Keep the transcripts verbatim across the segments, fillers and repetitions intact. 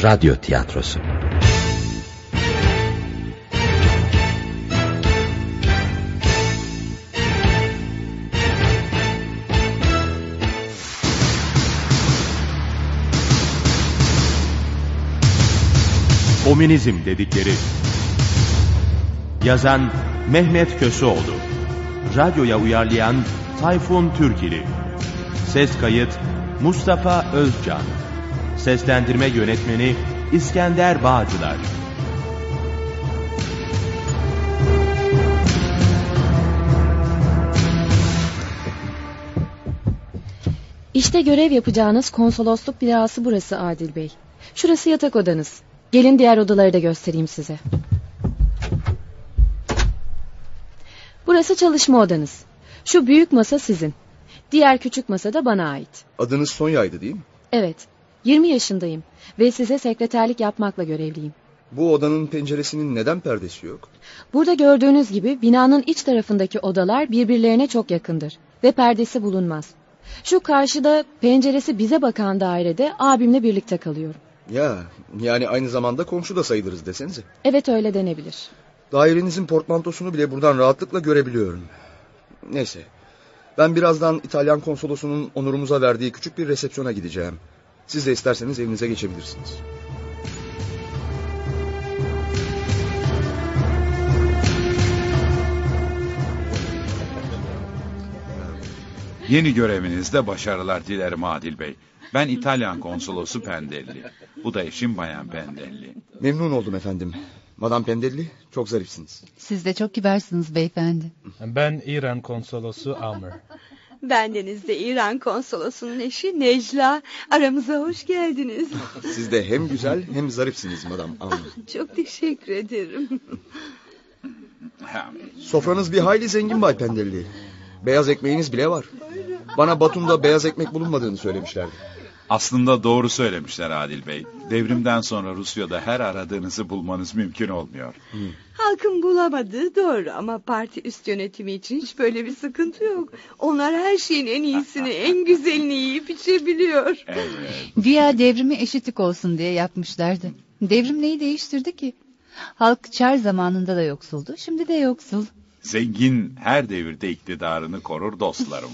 radyo tiyatrosu. Komünizm dedikleri. Yazan Mehmet Köseoğlu. Radyoya uyarlayan Tayfun Türkili. Ses kayıt Mustafa Özcan. Seslendirme yönetmeni İskender Bağcılar. İşte görev yapacağınız konsolosluk binası burası Adil Bey. Şurası yatak odanız. Gelin diğer odaları da göstereyim size. Burası çalışma odanız. Şu büyük masa sizin. Diğer küçük masa da bana ait. Adınız Sonya'ydı değil mi? Evet. yirmi yaşındayım ve size sekreterlik yapmakla görevliyim. Bu odanın penceresinin neden perdesi yok? Burada gördüğünüz gibi binanın iç tarafındaki odalar birbirlerine çok yakındır ve perdesi bulunmaz. Şu karşıda penceresi bize bakan dairede abimle birlikte kalıyorum. Ya, yani aynı zamanda komşu da sayılırız desenize. Evet, öyle denebilir. Dairenizin portmantosunu bile buradan rahatlıkla görebiliyorum. Neyse, ben birazdan İtalyan konsolosunun onurumuza verdiği küçük bir resepsiyona gideceğim. Siz de isterseniz evinize geçebilirsiniz. Yeni görevinizde başarılar dilerim Adil Bey. Ben İtalyan konsolosu Pendelli. Bu da eşim Bayan Pendelli. Memnun oldum efendim. Madam Pendelli, çok zarifsiniz. Siz de çok kibarsınız beyefendi. Ben İran konsolosu Amr. Bendeniz de İran konsolosunun eşi Necla. Aramıza hoş geldiniz. Siz de hem güzel hem zarifsiniz Madam Amr. Çok teşekkür ederim. Sofranız bir hayli zengin Bay Pendelli. Beyaz ekmeğiniz bile var. Bana Batum'da beyaz ekmek bulunmadığını söylemişlerdi. Aslında doğru söylemişler Adil Bey. Devrimden sonra Rusya'da her aradığınızı bulmanız mümkün olmuyor. Hmm. Halkın bulamadığı doğru ama parti üst yönetimi için hiç böyle bir sıkıntı yok. Onlar her şeyin en iyisini, en güzelini yiyip içebiliyor. Evet. Güya devrimi eşitlik olsun diye yapmışlardı. Devrim neyi değiştirdi ki? Halk Çar zamanında da yoksuldu, şimdi de yoksul. Zengin her devirde iktidarını korur dostlarım.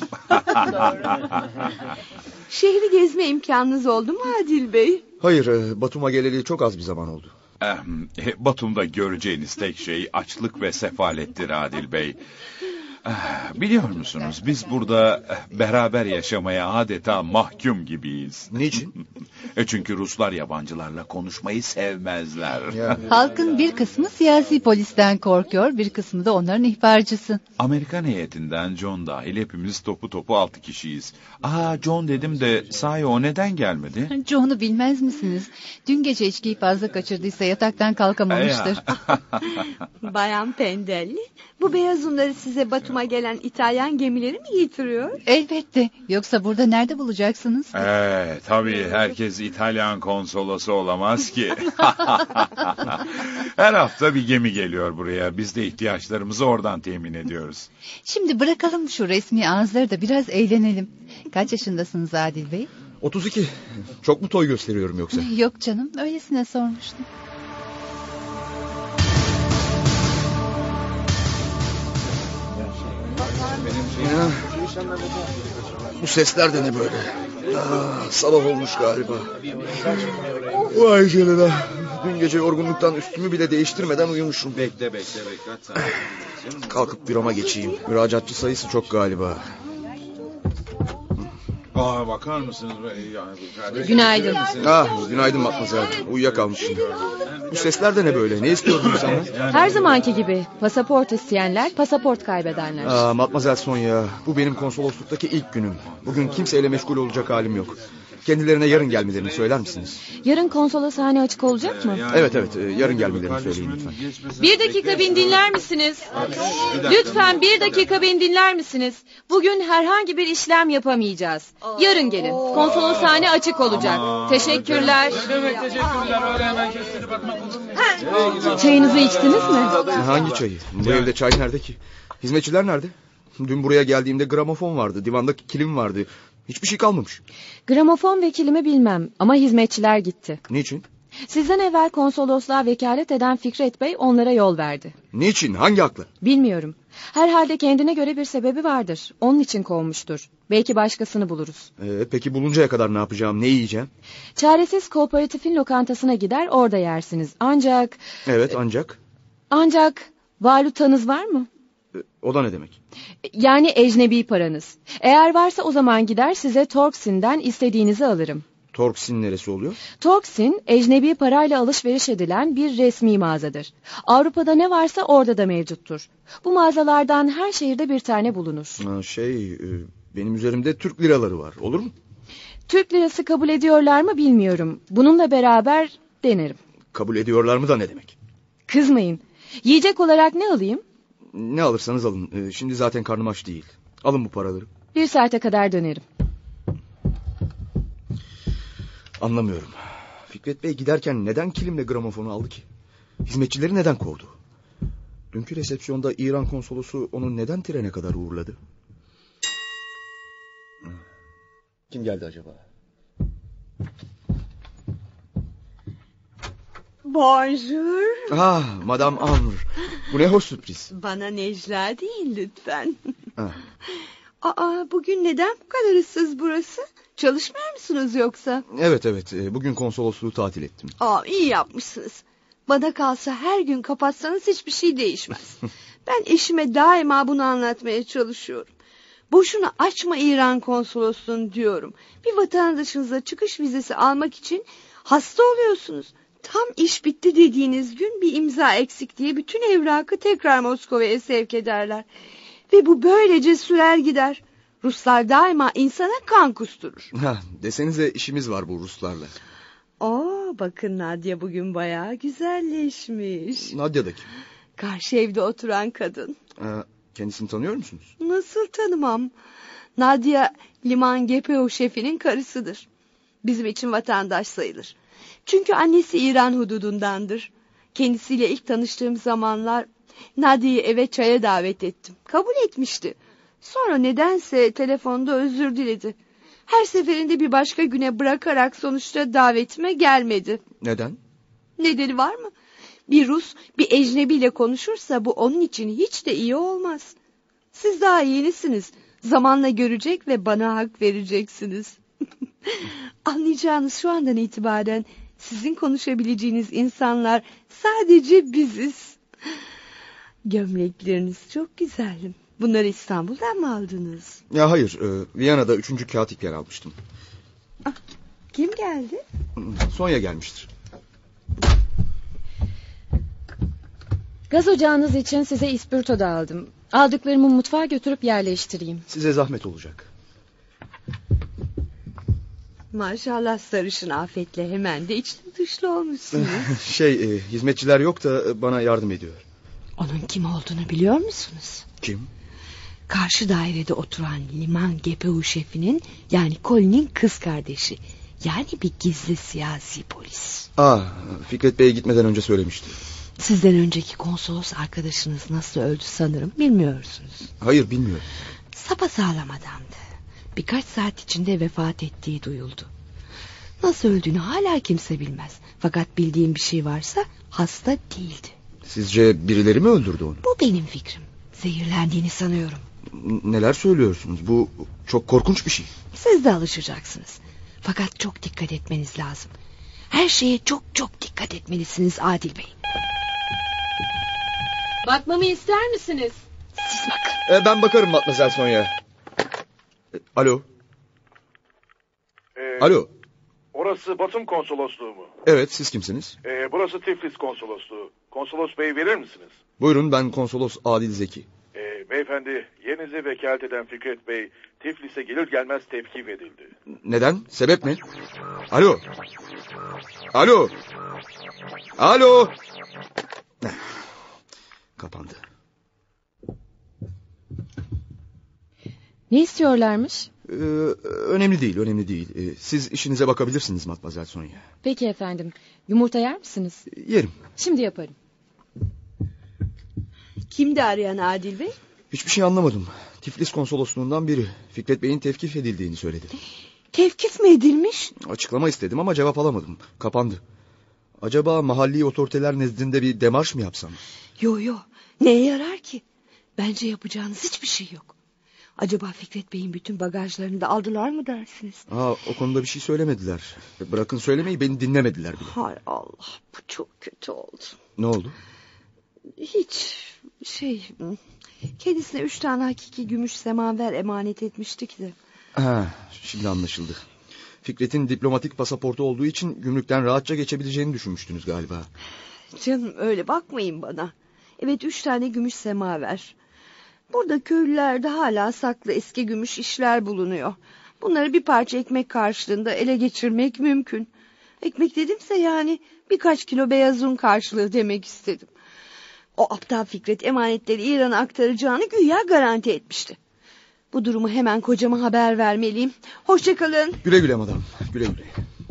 Şehri gezme imkanınız oldu mu Adil Bey? Hayır, Batum'a geleli çok az bir zaman oldu. Batum'da göreceğiniz tek şey açlık ve sefalettir Adil Bey. Biliyor musunuz, biz burada beraber yaşamaya adeta mahkum gibiyiz. Niçin? E çünkü Ruslar yabancılarla konuşmayı sevmezler. Ya. Halkın bir kısmı siyasi polisten korkuyor, bir kısmı da onların ihbarcısı. Amerikan heyetinden John dahil hepimiz topu topu altı kişiyiz. Aa, John dedim de sahi o neden gelmedi? John'u bilmez misiniz? Dün gece içkiyi fazla kaçırdıysa yataktan kalkamamıştır. Bayan Pendelli, bu beyaz unları size Batum'a gelen İtalyan gemileri mi getiriyor? Elbette. Yoksa burada nerede bulacaksınız? Evet, tabii herkes İtalyan konsolosu olamaz ki. Her hafta bir gemi geliyor buraya. Biz de ihtiyaçlarımızı oradan temin ediyoruz. Şimdi bırakalım şu resmi ağızları da biraz eğlenelim. Kaç yaşındasınız Adil Bey? otuz iki. Çok mu toy gösteriyorum yoksa? Yok canım, öylesine sormuştum. Ya, bu sesler de ne böyle? Aa, sabah olmuş galiba. Vay canına. Dün gece yorgunluktan üstümü bile değiştirmeden uyumuşum. Bekle bekle bekle. Kalkıp büroma geçeyim. Müracaatçı sayısı çok galiba. Aa, bakar mısınız? Günaydın. Ah, günaydın Matmazel. Uyuyakalmışım. Bu sesler de ne böyle? Ne istiyordun sen? Her zamanki gibi pasaport isteyenler, pasaport kaybedenler. Aa, Matmazel Sonya, bu benim konsolosluktaki ilk günüm. Bugün kimseyle meşgul olacak halim yok. Kendilerine yarın gelmelerini söyler misiniz? Yarın konsoloshane açık olacak mı? Evet evet, yarın gelmelerini söyleyin lütfen. Bir dakika beni dinler misiniz? Lütfen bir dakika beni dinler misiniz? Bugün herhangi bir işlem yapamayacağız. Yarın gelin. Konsoloshane açık olacak. Teşekkürler. Çayınızı içtiniz mi? Hangi çayı? Bu evde çay nerede ki? Hizmetçiler nerede? Dün buraya geldiğimde gramofon vardı, divanda kilim vardı. Hiçbir şey kalmamış. Gramofon ve kilimi bilmem ama hizmetçiler gitti. Niçin? Sizden evvel konsolosluğa vekalet eden Fikret Bey onlara yol verdi. Niçin? Hangi hakla? Bilmiyorum. Herhalde kendine göre bir sebebi vardır. Onun için kovmuştur. Belki başkasını buluruz. Ee, peki buluncaya kadar ne yapacağım? Ne yiyeceğim? Çaresiz kooperatifin lokantasına gider orada yersiniz. Ancak... Evet ancak... Ancak valutanız var mı? Ee, o da ne demek? Yani ecnebi paranız. Eğer varsa o zaman gider size Torksin'den istediğinizi alırım. Torksin neresi oluyor? Torksin, ecnebi parayla alışveriş edilen bir resmi mağazadır. Avrupa'da ne varsa orada da mevcuttur. Bu mağazalardan her şehirde bir tane bulunur. Ha, şey, e, benim üzerimde Türk liraları var. Olur mu? Türk lirası kabul ediyorlar mı bilmiyorum. Bununla beraber denerim. Kabul ediyorlar mı da ne demek? Kızmayın. Yiyecek olarak ne alayım? Ne alırsanız alın. E, şimdi zaten karnım aç değil. Alın bu paraları. Bir saate kadar dönerim. Anlamıyorum. Fikret Bey giderken neden kilimle gramofonu aldı ki? Hizmetçileri neden kovdu? Dünkü resepsiyonda İran konsolosu onu neden trene kadar uğurladı? Kim geldi acaba? Bonjour. Ah, Madame Amr. Bu ne hoş sürpriz. Bana Necla deyin lütfen. Ah. Aa, bugün neden bu kadar ıssız burası? Çalışmıyor musunuz yoksa? Evet evet, bugün konsolosluğu tatil ettim. Aa, iyi yapmışsınız. Bana kalsa her gün kapatsanız hiçbir şey değişmez. Ben eşime daima bunu anlatmaya çalışıyorum. Boşuna açma İran konsolosluğunu diyorum. Bir vatandaşınıza çıkış vizesi almak için hasta oluyorsunuz. Tam iş bitti dediğiniz gün bir imza eksik diye bütün evrakı tekrar Moskova'ya sevk ederler. Ve bu böylece sürer gider. Ruslar daima insana kan kusturur. Ha, desenize işimiz var bu Ruslarla. Oo, bakın Nadia bugün bayağı güzelleşmiş. Nadia da kim? Karşı evde oturan kadın. Ee, kendisini tanıyor musunuz? Nasıl tanımam? Nadia Liman Gepeo şefinin karısıdır. Bizim için vatandaş sayılır. Çünkü annesi İran hududundandır. Kendisiyle ilk tanıştığım zamanlar Nadia'yı eve çaya davet ettim. Kabul etmişti. Sonra nedense telefonda özür diledi. Her seferinde bir başka güne bırakarak sonuçta davetime gelmedi. Neden? Nedeni var mı? Bir Rus bir ecnebiyle konuşursa bu onun için hiç de iyi olmaz. Siz daha yenisiniz. Zamanla görecek ve bana hak vereceksiniz. Anlayacağınız şu andan itibaren sizin konuşabileceğiniz insanlar sadece biziz. Gömlekleriniz çok güzel. Bunları İstanbul'dan mı aldınız? Ya hayır, e, Viyana'da üçüncü katipler almıştım. Ah, kim geldi? Sonya gelmiştir. Gaz ocağınız için size ispirto da aldım. Aldıklarımı mutfağa götürüp yerleştireyim. Size zahmet olacak. Maşallah sarışın afetle hemen de içli dışlı olmuşsunuz. şey, e, hizmetçiler yok da bana yardım ediyor. Onun kim olduğunu biliyor musunuz? Kim? Karşı dairede oturan Liman Gepeu şefinin yani Colin'in kız kardeşi. Yani bir gizli siyasi polis. Aa, Fikret Bey gitmeden önce söylemişti. Sizden önceki konsolos arkadaşınız nasıl öldü sanırım bilmiyorsunuz. Hayır, bilmiyorum. Sapasağlam adamdı. Birkaç saat içinde vefat ettiği duyuldu. Nasıl öldüğünü hala kimse bilmez. Fakat bildiğim bir şey varsa hasta değildi. Sizce birileri mi öldürdü onu? Bu benim fikrim. Zehirlendiğini sanıyorum. N- neler söylüyorsunuz? Bu çok korkunç bir şey. Siz de alışacaksınız. Fakat çok dikkat etmeniz lazım. Her şeye çok çok dikkat etmelisiniz Adil Bey. Bakmamı ister misiniz? Siz bakın. E, ben bakarım Matmazel Sonya. E, alo. Ee, Alo. Orası Batum konsolosluğu mu? Evet, siz kimsiniz? Ee, burası Tiflis konsolosluğu. Konsolos bey verir misiniz? Buyurun, ben konsolos Adil Zeki. Ee, beyefendi, yerinize vekalet eden Fikret Bey Tiflis'e gelir gelmez tevkif edildi. Neden? Sebep ne? Alo. Alo. Alo. Kapandı. Ne istiyorlarmış? Ee, önemli değil, önemli değil. Ee, siz işinize bakabilirsiniz Matmazel Sonya. Peki efendim. Yumurta yer misiniz? Yerim. Şimdi yaparım. Kimdi arayan Adil Bey? Hiçbir şey anlamadım. Tiflis konsolosluğundan biri. Fikret Bey'in tevkif edildiğini söyledi. Tevkif mi edilmiş? Açıklama istedim ama cevap alamadım. Kapandı. Acaba mahalli otoriteler nezdinde bir demarş mı yapsam? Yo yo, neye yarar ki? Bence yapacağınız hiçbir şey yok. Acaba Fikret Bey'in bütün bagajlarını da aldılar mı dersiniz? Aa, o konuda bir şey söylemediler. Bırakın söylemeyi, beni dinlemediler bile. Hay Allah, bu çok kötü oldu. Ne oldu? Hiç şey... Kendisine üç tane hakiki gümüş semaver emanet etmiştik de. Ha, şimdi anlaşıldı. Fikret'in diplomatik pasaportu olduğu için gümrükten rahatça geçebileceğini düşünmüştünüz galiba. Canım öyle bakmayın bana. Evet, üç tane gümüş semaver. Burada köylülerde hala saklı eski gümüş işler bulunuyor. Bunları bir parça ekmek karşılığında ele geçirmek mümkün. Ekmek dedimse yani birkaç kilo beyaz un karşılığı demek istedim. O aptal Fikret emanetleri İran'a aktaracağını güya garanti etmişti. Bu durumu hemen kocama haber vermeliyim. Hoşça kalın. Güle güle madam, güle güle.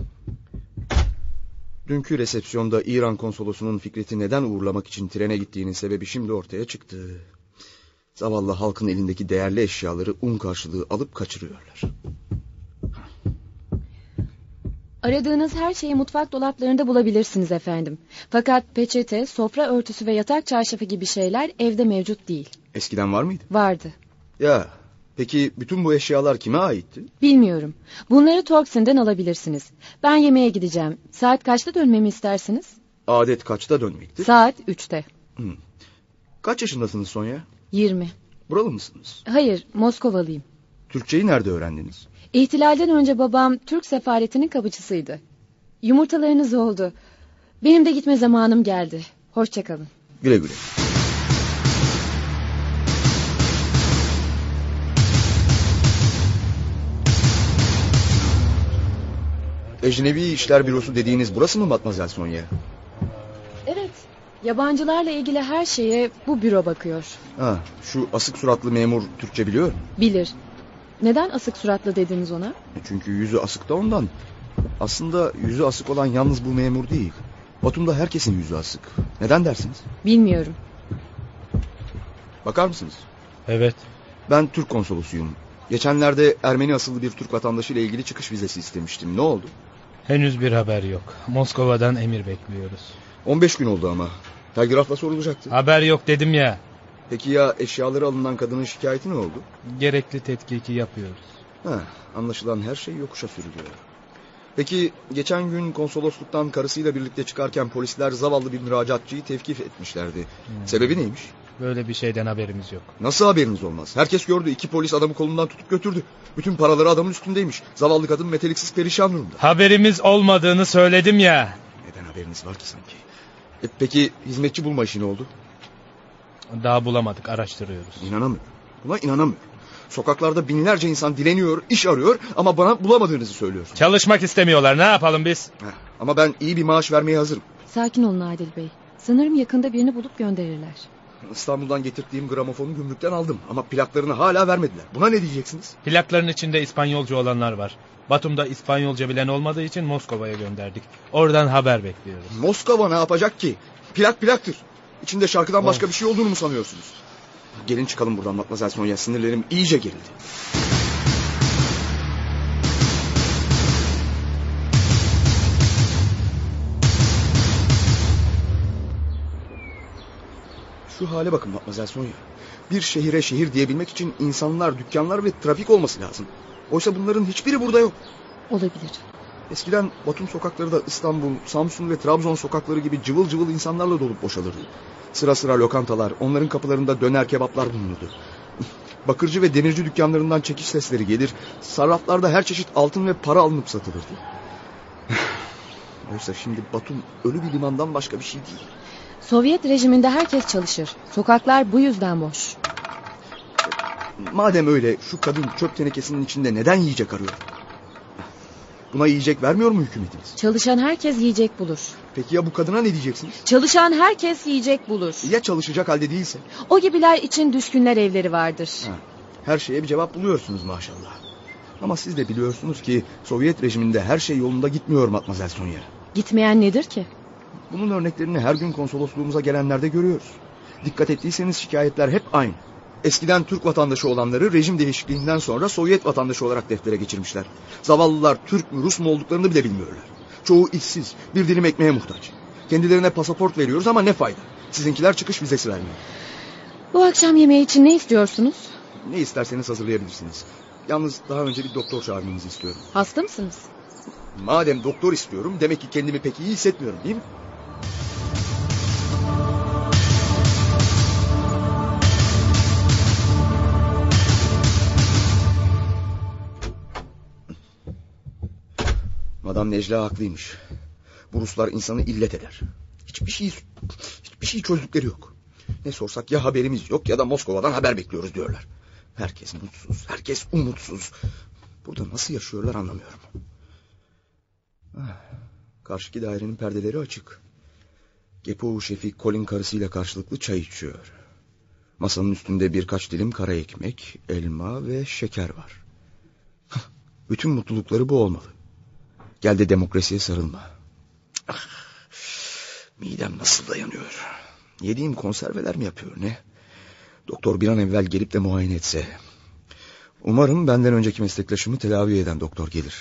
Dünkü resepsiyonda İran konsolosunun Fikret'i neden uğurlamak için trene gittiğinin sebebi şimdi ortaya çıktı. Zavallı halkın elindeki değerli eşyaları un karşılığı alıp kaçırıyorlar. Aradığınız her şeyi mutfak dolaplarında bulabilirsiniz efendim. Fakat peçete, sofra örtüsü ve yatak çarşafı gibi şeyler evde mevcut değil. Eskiden var mıydı? Vardı. Ya, peki bütün bu eşyalar kime aitti? Bilmiyorum. Bunları Torksen'den alabilirsiniz. Ben yemeğe gideceğim. Saat kaçta dönmemi istersiniz? Adet kaçta dönmektir? Saat üçte. Hmm. Kaç yaşındasınız Sonya? Yirmi. Buralı mısınız? Hayır, Moskovalıyım. Türkçeyi nerede öğrendiniz? İhtilalden önce babam Türk sefaretinin kapıcısıydı. Yumurtalarınız oldu. Benim de gitme zamanım geldi. Hoşça kalın. Güle güle. Ecnebi İşler Bürosu dediğiniz burası mı Matmazel Sonya? Evet. Yabancılarla ilgili her şeye bu büro bakıyor. Ha, şu asık suratlı memur Türkçe biliyor mu? Bilir. Neden asık suratlı dediniz ona? Çünkü yüzü asık da ondan. Aslında yüzü asık olan yalnız bu memur değil. Batum'da herkesin yüzü asık. Neden dersiniz? Bilmiyorum. Bakar mısınız? Evet. Ben Türk konsolosuyum. Geçenlerde Ermeni asıllı bir Türk vatandaşı ile ilgili çıkış vizesi istemiştim. Ne oldu? Henüz bir haber yok. Moskova'dan emir bekliyoruz. on beş gün oldu ama. Telgrafla sorulacaktı. Haber yok dedim ya. Peki ya eşyaları alınan kadının şikayeti ne oldu? Gerekli tetkiki yapıyoruz. Ha, anlaşılan her şey yokuşa sürülüyor. Peki geçen gün konsolosluktan karısıyla birlikte çıkarken polisler zavallı bir müracaatçıyı tevkif etmişlerdi. Hmm. Sebebi neymiş? Böyle bir şeyden haberimiz yok. Nasıl haberiniz olmaz? Herkes gördü. İki polis adamı kolundan tutup götürdü. Bütün paraları adamın üstündeymiş. Zavallı kadın meteliksiz perişan durumda. Haberimiz olmadığını söyledim ya. Neden haberiniz var ki sanki? E, peki hizmetçi bulma işi ne oldu? Daha bulamadık, araştırıyoruz. İnanamıyorum. Buna inanamıyorum. Sokaklarda binlerce insan dileniyor, iş arıyor ama bana bulamadığınızı söylüyorsunuz. Çalışmak istemiyorlar, ne yapalım biz? Heh, ama ben iyi bir maaş vermeye hazırım. Sakin olun Adil Bey. Sanırım yakında birini bulup gönderirler. İstanbul'dan getirdiğim gramofonu gümrükten aldım ama plaklarını hala vermediler. Buna ne diyeceksiniz? Plakların içinde İspanyolca olanlar var. Batum'da İspanyolca bilen olmadığı için Moskova'ya gönderdik. Oradan haber bekliyoruz. Moskova ne yapacak ki? Plak plaktır. İçinde şarkıdan başka of. bir şey olduğunu mu sanıyorsunuz? Gelin çıkalım buradan Matmazel Sonya. Sinirlerim iyice gerildi. Şu hale bakın Matmazel Sonya. Bir şehire şehir diyebilmek için insanlar, dükkanlar ve trafik olması lazım. Oysa bunların hiçbiri burada yok. Olabilir. Eskiden Batum sokakları da İstanbul, Samsun ve Trabzon sokakları gibi cıvıl cıvıl insanlarla dolup boşalırdı. Sıra sıra lokantalar, onların kapılarında döner kebaplar bulunurdu. Bakırcı ve demirci dükkanlarından çekiş sesleri gelir, sarraflarda her çeşit altın ve para alınıp satılırdı. Oysa şimdi Batum ölü bir limandan başka bir şey değil. Sovyet rejiminde herkes çalışır. Sokaklar bu yüzden boş. Madem öyle, şu kadın çöp tenekesinin içinde neden yiyecek arıyor? Buna yiyecek vermiyor mu hükümetiniz? Çalışan herkes yiyecek bulur. Peki ya bu kadına ne diyeceksiniz? Çalışan herkes yiyecek bulur. Ya çalışacak halde değilse? O gibiler için düşkünler evleri vardır. Ha, her şeye bir cevap buluyorsunuz maşallah. Ama siz de biliyorsunuz ki Sovyet rejiminde her şey yolunda gitmiyor Matmazel Sonya. Gitmeyen nedir ki? Bunun örneklerini her gün konsolosluğumuza gelenlerde görüyoruz. Dikkat ettiyseniz şikayetler hep aynı. Eskiden Türk vatandaşı olanları rejim değişikliğinden sonra Sovyet vatandaşı olarak deftere geçirmişler. Zavallılar Türk mü Rus mu olduklarını bile bilmiyorlar. Çoğu işsiz, bir dilim ekmeğe muhtaç. Kendilerine pasaport veriyoruz ama ne fayda? Sizinkiler çıkış vizesi vermiyor. Bu akşam yemeği için ne istiyorsunuz? Ne isterseniz hazırlayabilirsiniz. Yalnız daha önce bir doktor çağırmanızı istiyorum. Hasta mısınız? Madem doktor istiyorum, demek ki kendimi pek iyi hissetmiyorum, değil mi? Madam Necla haklıymış. Bu Ruslar insanı illet eder. Hiçbir şey, hiçbir şey çözdükleri yok. Ne sorsak ya haberimiz yok ya da Moskova'dan haber bekliyoruz diyorlar. Herkes mutsuz, herkes umutsuz. Burada nasıl yaşıyorlar anlamıyorum. Karşıki dairenin perdeleri açık. Gepov şefi Colin karısıyla karşılıklı çay içiyor. Masanın üstünde birkaç dilim kara ekmek, elma ve şeker var. Bütün mutlulukları bu olmalı. Gel de demokrasiye sarılma. Midem nasıl dayanıyor? Yediğim konserveler mi yapıyor ne? Doktor bir an evvel gelip de muayene etse. Umarım benden önceki meslektaşımı tedavi eden doktor gelir.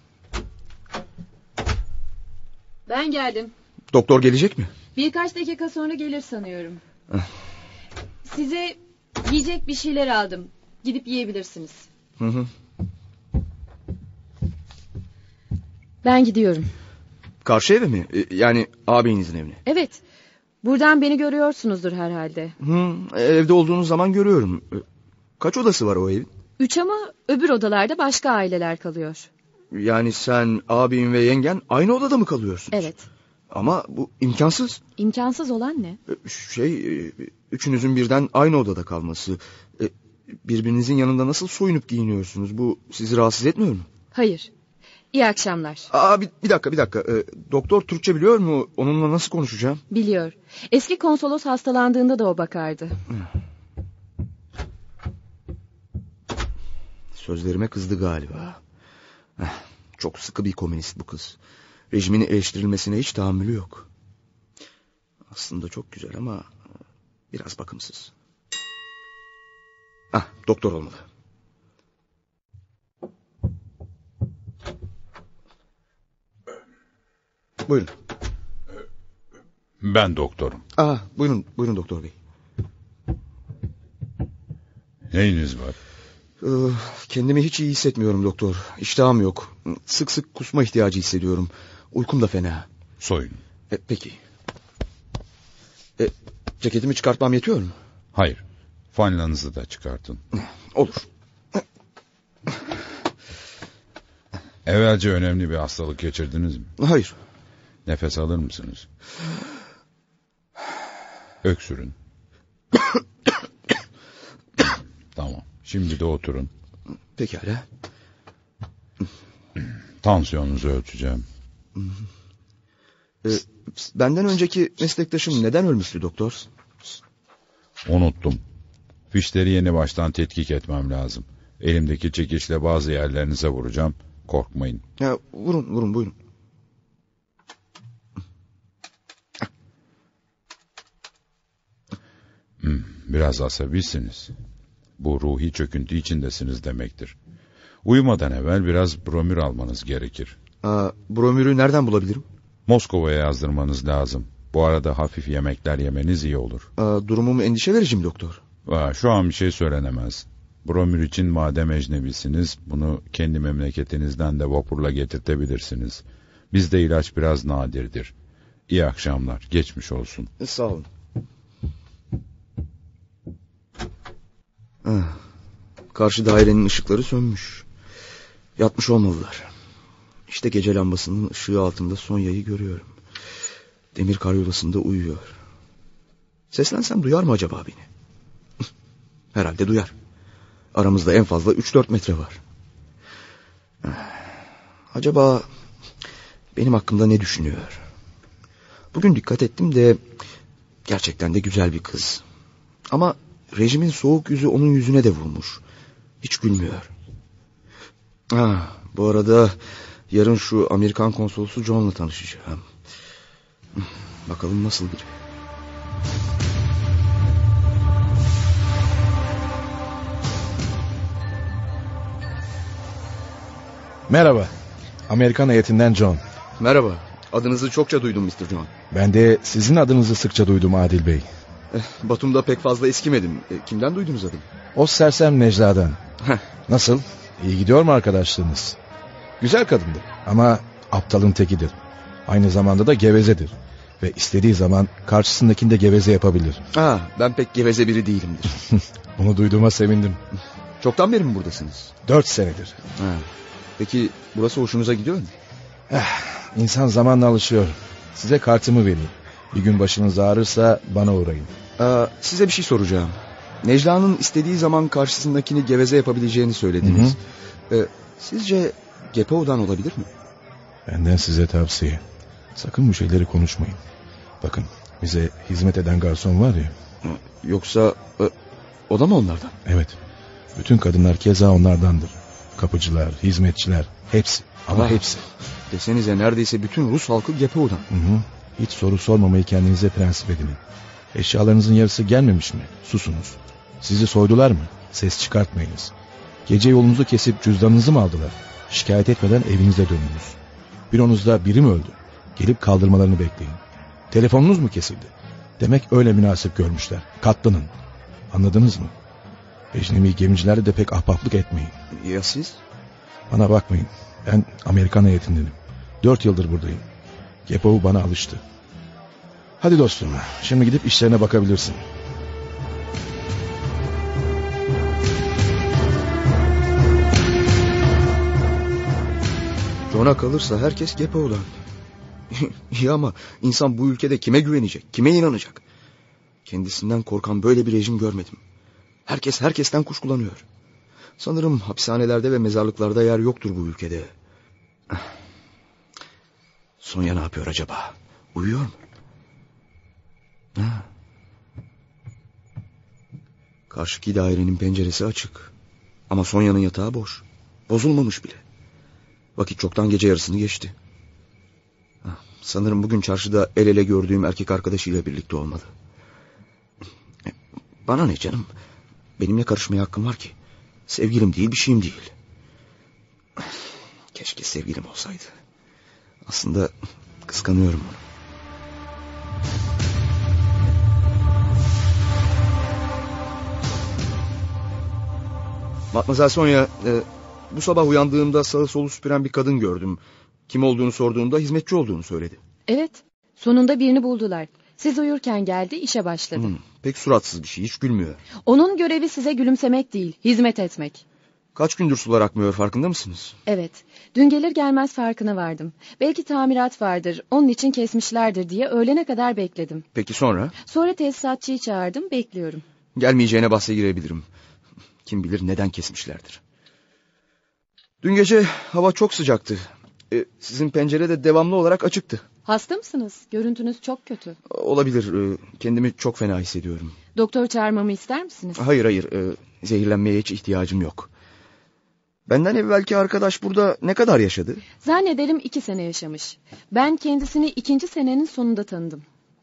Ben geldim. Doktor gelecek mi? Birkaç dakika sonra gelir sanıyorum. Size yiyecek bir şeyler aldım. Gidip yiyebilirsiniz. Hı hı. Ben gidiyorum. Karşı eve mi? Yani ağabeyinizin evine. Evet. Buradan beni görüyorsunuzdur herhalde. Hı, evde olduğunuz zaman görüyorum. Kaç odası var o evin? Üç ama öbür odalarda başka aileler kalıyor. Yani sen, abin ve yengen aynı odada mı kalıyorsunuz? Evet. Ama bu imkansız. İmkansız olan ne? Şey, üçünüzün birden aynı odada kalması. Birbirinizin yanında nasıl soyunup giyiniyorsunuz? Bu sizi rahatsız etmiyor mu? Hayır. İyi akşamlar. Aa, bir, bir dakika bir dakika. Ee, doktor Türkçe biliyor mu? Onunla nasıl konuşacağım? Biliyor. Eski konsolos hastalandığında da o bakardı. Sözlerime kızdı galiba. Çok sıkı bir komünist bu kız. Rejimin eleştirilmesine hiç tahammülü yok. Aslında çok güzel ama biraz bakımsız. Ah, doktor olmalı. Buyurun. Ben doktorum. Aa, buyurun, buyurun doktor bey. Neyiniz var? Ee, kendimi hiç iyi hissetmiyorum doktor. İştahım yok. Sık sık kusma ihtiyacı hissediyorum. Uykum da fena. Soyun. E, peki. E, ceketimi çıkartmam yetiyor mu? Hayır. Fanlanızı da çıkartın. Olur. Evvelce önemli bir hastalık geçirdiniz mi? Hayır. Nefes alır mısınız? Öksürün. Tamam. Şimdi de oturun. Pekala. Tansiyonunuzu ölçeceğim. Ee, benden önceki meslektaşım neden ölmüştü doktor? Unuttum. Fişleri yeni baştan tetkik etmem lazım. Elimdeki çekiçle bazı yerlerinize vuracağım. Korkmayın. Ya, vurun vurun buyurun. Hmm, biraz asabisiniz. Bu ruhi çöküntü içindesiniz demektir. Uyumadan evvel biraz bromür almanız gerekir. Aa, bromürü nereden bulabilirim? Moskova'ya yazdırmanız lazım. Bu arada hafif yemekler yemeniz iyi olur. Aa, durumum endişe verici mi doktor? Aa, şu an bir şey söylenemez. Bromür için madem ecnebisiniz, bunu kendi memleketinizden de vapurla getirtebilirsiniz. Bizde ilaç biraz nadirdir. İyi akşamlar, geçmiş olsun. E, sağ olun. Ah, karşı dairenin ışıkları sönmüş. Yatmış olmalılar. İşte gece lambasının ışığı altında Sonya'yı görüyorum. Demir karyolasında uyuyor. Seslensem duyar mı acaba beni? Herhalde duyar. Aramızda en fazla üç dört metre var. Acaba benim hakkımda ne düşünüyor? Bugün dikkat ettim de gerçekten de güzel bir kız. Ama rejimin soğuk yüzü onun yüzüne de vurmuş. Hiç gülmüyor. Ah, bu arada yarın şu Amerikan konsolosu John'la tanışacağım. Bakalım nasıl biri. Merhaba. Amerikan heyetinden John. Merhaba. Adınızı çokça duydum mister John. Ben de sizin adınızı sıkça duydum Adil Bey. Eh, Batum'da pek fazla eskimedim. E, kimden duydunuz adımı? O sersem Necla'dan. Nasıl? İyi gidiyor mu arkadaşlığınız? Güzel kadındır ama aptalın tekidir. Aynı zamanda da gevezedir. Ve istediği zaman karşısındakini de geveze yapabilir. Ha, ben pek geveze biri değilimdir. Bunu duyduğuma sevindim. Çoktan beri mi buradasınız? Dört senedir. Ha. Peki burası hoşunuza gidiyor mu? Eh, insan zamanla alışıyor. Size kartımı vereyim. Bir gün başınız ağrırsa bana uğrayın. Ee, size bir şey soracağım. Necla'nın istediği zaman karşısındakini geveze yapabileceğini söylediniz. Ee, sizce Gepo'dan olabilir mi? Benden size tavsiye. Sakın bu şeyleri konuşmayın. Bakın, bize hizmet eden garson var ya. Yoksa e, o da mı onlardan? Evet. Bütün kadınlar keza onlardandır. Kapıcılar, hizmetçiler, hepsi. Ama ah, hepsi. Desenize neredeyse bütün Rus halkı Gepo'dan. Hı hı. Hiç soru sormamayı kendinize prensip edinin. Eşyalarınızın yarısı gelmemiş mi? Susunuz. Sizi soydular mı? Ses çıkartmayınız. Gece yolunuzu kesip cüzdanınızı mı aldılar? Şikayet etmeden evinize dönünüz. Büronuzda biri mi öldü? Gelip kaldırmalarını bekleyin. Telefonunuz mu kesildi? Demek öyle münasip görmüşler. Katlanın. Anladınız mı? Ecnebi gemicilerle de pek ahbaplık etmeyin. Ya siz? Bana bakmayın. Ben Amerikan heyetindenim. Dört yıldır buradayım. Gepo bana alıştı. Hadi dostum, şimdi gidip işlerine bakabilirsin. John'a kalırsa herkes Gepo'dan. İyi ama insan bu ülkede kime güvenecek, kime inanacak? Kendisinden korkan böyle bir rejim görmedim. Herkes herkesten kuşkulanıyor. Sanırım hapishanelerde ve mezarlıklarda yer yoktur bu ülkede. Sonya ne yapıyor acaba? Uyuyor mu? Ha. Karşıki dairenin penceresi açık. Ama Sonya'nın yatağı boş. Bozulmamış bile. Vakit çoktan gece yarısını geçti. Ha. Sanırım bugün çarşıda el ele gördüğüm erkek arkadaşıyla birlikte olmalı. Bana ne canım? Benimle karışmaya hakkım var ki. Sevgilim değil, bir şeyim değil. Keşke sevgilim olsaydı. Aslında kıskanıyorum onu. Matmazel Sonya, e, bu sabah uyandığımda sağı solu süpüren bir kadın gördüm. Kim olduğunu sorduğumda hizmetçi olduğunu söyledi. Evet, sonunda birini buldular. Siz uyurken geldi, işe başladı. Hmm, pek suratsız bir şey, hiç gülmüyor. Onun görevi size gülümsemek değil, hizmet etmek. Kaç gündür sular akmıyor, farkında mısınız? Evet, dün gelir gelmez farkına vardım. Belki tamirat vardır, onun için kesmişlerdir diye öğlene kadar bekledim. Peki sonra? Sonra tesisatçıyı çağırdım, bekliyorum. Gelmeyeceğine bahse girebilirim. Kim bilir neden kesmişlerdir. Dün gece hava çok sıcaktı. Ee, sizin pencere de devamlı olarak açıktı. Hasta mısınız? Görüntünüz çok kötü. Olabilir. Ee, kendimi çok fena hissediyorum. Doktor çağırmamı ister misiniz? Hayır hayır. Ee, zehirlenmeye hiç ihtiyacım yok. Benden evvelki arkadaş burada ne kadar yaşadı? Zannederim iki sene yaşamış. Ben kendisini ikinci senenin sonunda tanıdım.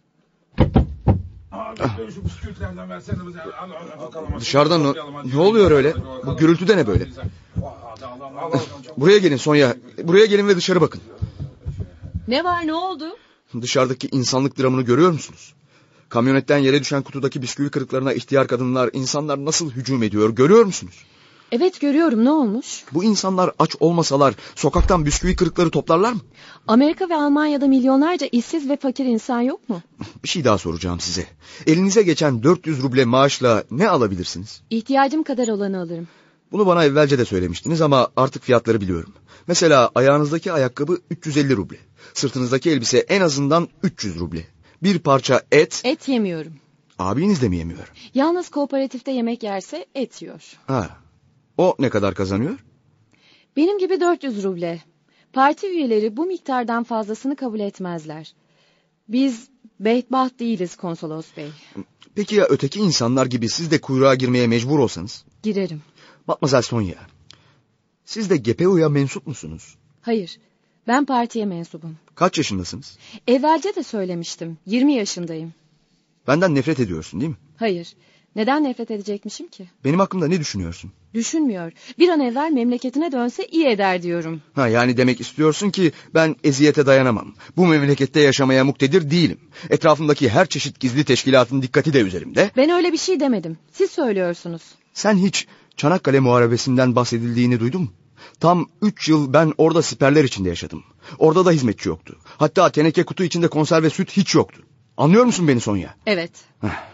Dışarıdan ne, ne oluyor öyle? Bu gürültü de ne böyle? Buraya gelin Sonya. Buraya gelin ve dışarı bakın. Ne var, ne oldu? Dışarıdaki insanlık dramını görüyor musunuz? Kamyonetten yere düşen kutudaki bisküvi kırıklarına ihtiyar kadınlar, insanlar nasıl hücum ediyor görüyor musunuz? Evet görüyorum, ne olmuş? Bu insanlar aç olmasalar sokaktan bisküvi kırıkları toplarlar mı? Amerika ve Almanya'da milyonlarca işsiz ve fakir insan yok mu? Bir şey daha soracağım size. Elinize geçen dört yüz ruble maaşla ne alabilirsiniz? İhtiyacım kadar olanı alırım. Bunu bana evvelce de söylemiştiniz ama artık fiyatları biliyorum. Mesela ayağınızdaki ayakkabı üç yüz elli ruble. Sırtınızdaki elbise en azından üç yüz ruble. Bir parça et... Et yemiyorum. Abiniz de mi yemiyor? Yalnız kooperatifte yemek yerse et yiyor. Ha. O ne kadar kazanıyor? Benim gibi dört yüz ruble. Parti üyeleri bu miktardan fazlasını kabul etmezler. Biz bedbaht değiliz konsolos bey. Peki ya öteki insanlar gibi siz de kuyruğa girmeye mecbur olsanız? Girerim. Matmazel Sonya, siz de G P O'ya mensup musunuz? Hayır, ben partiye mensubum. Kaç yaşındasınız? Evvelce de söylemiştim, yirmi yaşındayım. Benden nefret ediyorsun değil mi? Hayır, Neden nefret edecekmişim ki? Benim hakkımda ne düşünüyorsun? Düşünmüyor. Bir an evvel memleketine dönse iyi eder diyorum. Ha, yani demek istiyorsun ki ben eziyete dayanamam. Bu memlekette yaşamaya muktedir değilim. Etrafımdaki her çeşit gizli teşkilatın dikkati de üzerimde. Ben öyle bir şey demedim. Siz söylüyorsunuz. Sen hiç Çanakkale Muharebesi'nden bahsedildiğini duydun mu? Tam üç yıl ben orada siperler içinde yaşadım. Orada da hizmetçi yoktu. Hatta teneke kutu içinde konserve süt hiç yoktu. Anlıyor musun beni Sonya? Evet. Heh.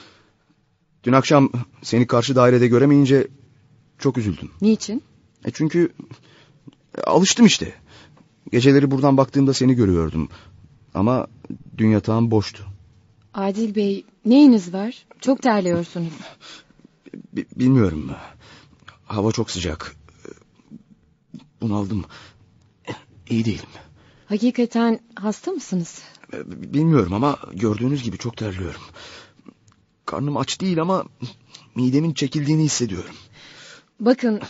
Dün akşam seni karşı dairede göremeyince çok üzüldüm. Niçin? E çünkü e, alıştım işte. Geceleri buradan baktığımda seni görüyordum. Ama dün yatağım boştu. Adil Bey, neyiniz var? Çok terliyorsunuz. B- bilmiyorum. Hava çok sıcak. Bunaldım. İyi değilim. Hakikaten hasta mısınız? Bilmiyorum ama gördüğünüz gibi çok terliyorum. Karnım aç değil ama midemin çekildiğini hissediyorum. Bakın,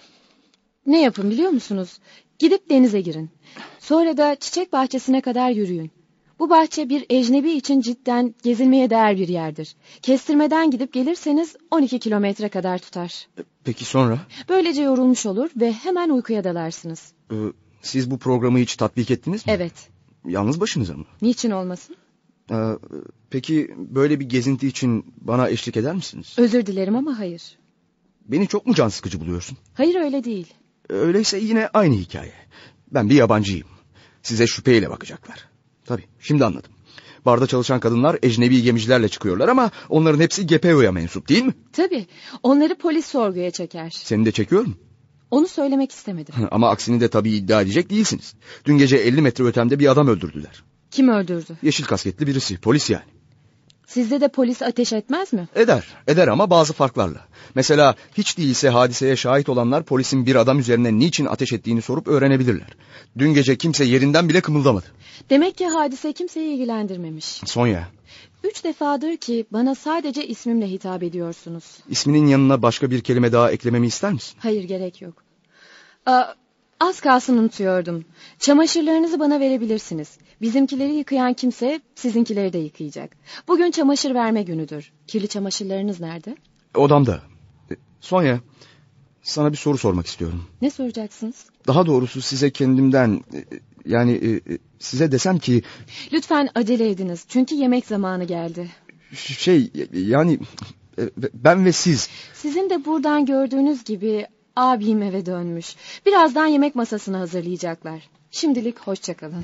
ne yapın biliyor musunuz? Gidip denize girin. Sonra da çiçek bahçesine kadar yürüyün. Bu bahçe bir ecnebi için cidden gezilmeye değer bir yerdir. Kestirmeden gidip gelirseniz on iki kilometre kadar tutar. Peki sonra? Böylece yorulmuş olur ve hemen uykuya dalarsınız. Ee, siz bu programı hiç tatbik ettiniz mi? Evet. Yalnız başınıza mı? Niçin olmasın? Ee, peki böyle bir gezinti için bana eşlik eder misiniz? Özür dilerim ama hayır. Beni çok mu can sıkıcı buluyorsun? Hayır, öyle değil. Öyleyse yine aynı hikaye. Ben bir yabancıyım. Size şüpheyle bakacaklar. Tabii şimdi anladım. Barda çalışan kadınlar ecnebi gemicilerle çıkıyorlar ama onların hepsi G P O'ya mensup değil mi? Tabii. Onları polis sorguya çeker. Seni de çekiyor mu? Onu söylemek istemedim. Ama aksini de tabii iddia edecek değilsiniz. Dün gece elli metre ötemde bir adam öldürdüler. Kim öldürdü? Yeşil kasketli birisi, polis yani. Sizde de polis ateş etmez mi? Eder, eder ama bazı farklarla. Mesela hiç değilse hadiseye şahit olanlar polisin bir adam üzerine niçin ateş ettiğini sorup öğrenebilirler. Dün gece kimse yerinden bile kımıldamadı. Demek ki hadise kimseyi ilgilendirmemiş. Sonya. Üç defadır ki bana sadece ismimle hitap ediyorsunuz. İsminin yanına başka bir kelime daha eklememi ister misin? Hayır, gerek yok. Aa, az kalsın unutuyordum. Çamaşırlarınızı bana verebilirsiniz. Bizimkileri yıkayan kimse sizinkileri de yıkayacak. Bugün çamaşır verme günüdür. Kirli çamaşırlarınız nerede? Odamda. Sonya, sana bir soru sormak istiyorum. Ne soracaksınız? Daha doğrusu size kendimden, yani size desem ki... Lütfen acele ediniz çünkü yemek zamanı geldi. Şey, yani ben ve siz... Sizin de buradan gördüğünüz gibi abim eve dönmüş. Birazdan yemek masasını hazırlayacaklar. Şimdilik hoşça kalın.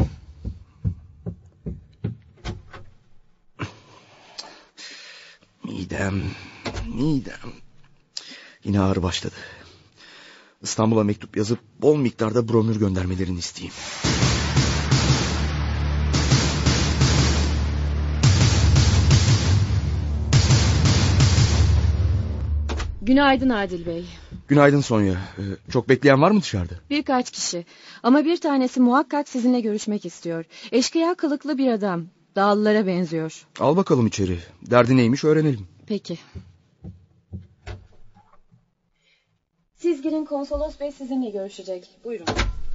Midem, midem. Yine ağrı başladı. İstanbul'a mektup yazıp bol miktarda bromür göndermelerini isteyeyim. Günaydın Adil Bey. Günaydın Sonya. Ee, çok bekleyen var mı dışarıda? Birkaç kişi. Ama bir tanesi muhakkak sizinle görüşmek istiyor. Eşkıya kılıklı bir adam. Dağlılara benziyor. Al bakalım içeri. Derdi neymiş öğrenelim. Peki. Siz girin, konsolos bey sizinle görüşecek. Buyurun.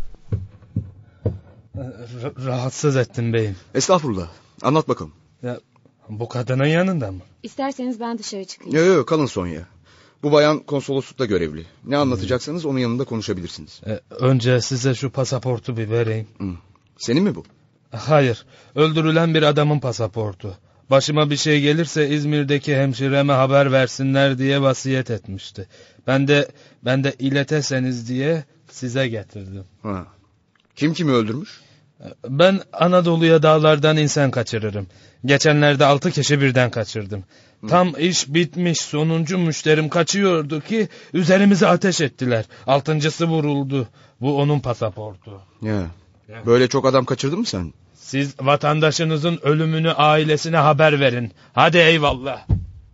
R- rahatsız ettim beyim. Estağfurullah. Anlat bakalım. Ya, bu kadının yanında mı? İsterseniz ben dışarı çıkayım. Yok yok, kalın Sonya. Bu bayan konsoloslukta görevli. Ne anlatacaksanız onun yanında konuşabilirsiniz. Ee, önce size şu pasaportu bir vereyim. Hı. Senin mi bu? Hayır. Öldürülen bir adamın pasaportu. Başıma bir şey gelirse İzmir'deki hemşireme haber versinler diye vasiyet etmişti. Ben de ben de ileteseniz diye size getirdim. Ha. Kim kimi öldürmüş? Ben Anadolu'ya dağlardan insan kaçırırım. Geçenlerde altı kişi birden kaçırdım. Hı. Tam iş bitmiş, sonuncu müşterim kaçıyordu ki üzerimize ateş ettiler. Altıncısı vuruldu. Bu onun pasaportu. Ya. Böyle çok adam kaçırdın mı sen? Siz vatandaşınızın ölümünü ailesine haber verin. Hadi eyvallah.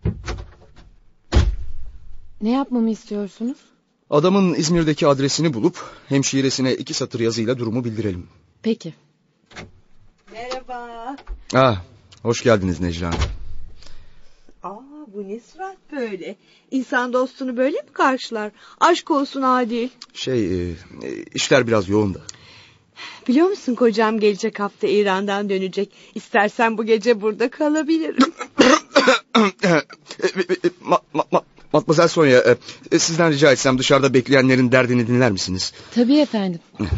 Ne yapmamı istiyorsunuz? Adamın İzmir'deki adresini bulup hemşiresine iki satır yazıyla durumu bildirelim. Peki. Merhaba. Ah, hoş geldiniz Necla Hanım. Aa, bu ne surat böyle? İnsan dostunu böyle mi karşılar? Aşk olsun Adil. Şey, e, işler biraz yoğun da. Biliyor musun, kocam gelecek hafta İran'dan dönecek. İstersen bu gece burada kalabilirim. ma, ma, ma, Matmazel Sonya, e, sizden rica etsem dışarıda bekleyenlerin derdini dinler misiniz? Tabii efendim.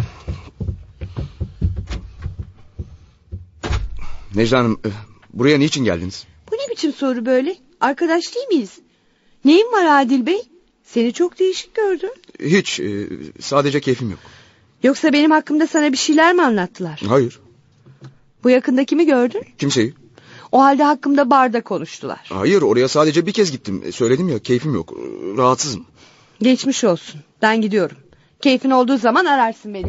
Necla Hanım, e, buraya niçin geldiniz? Bu ne biçim soru böyle? Arkadaş değil miyiz? Neyin var Adil Bey? Seni çok değişik gördüm. Hiç, e, sadece keyfim yok. Yoksa benim hakkımda sana bir şeyler mi anlattılar? Hayır. Bu yakında kimi gördün? Kimseyi. O halde hakkımda barda konuştular. Hayır, oraya sadece bir kez gittim. E, söyledim ya, keyfim yok. E, rahatsızım. Geçmiş olsun. Ben gidiyorum. Keyfin olduğu zaman ararsın beni.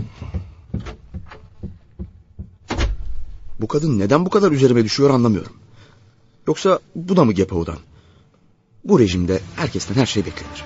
Bu kadın neden bu kadar üzerime düşüyor anlamıyorum. Yoksa bu da mı Gepo'dan? Bu rejimde herkesten her şey beklenir.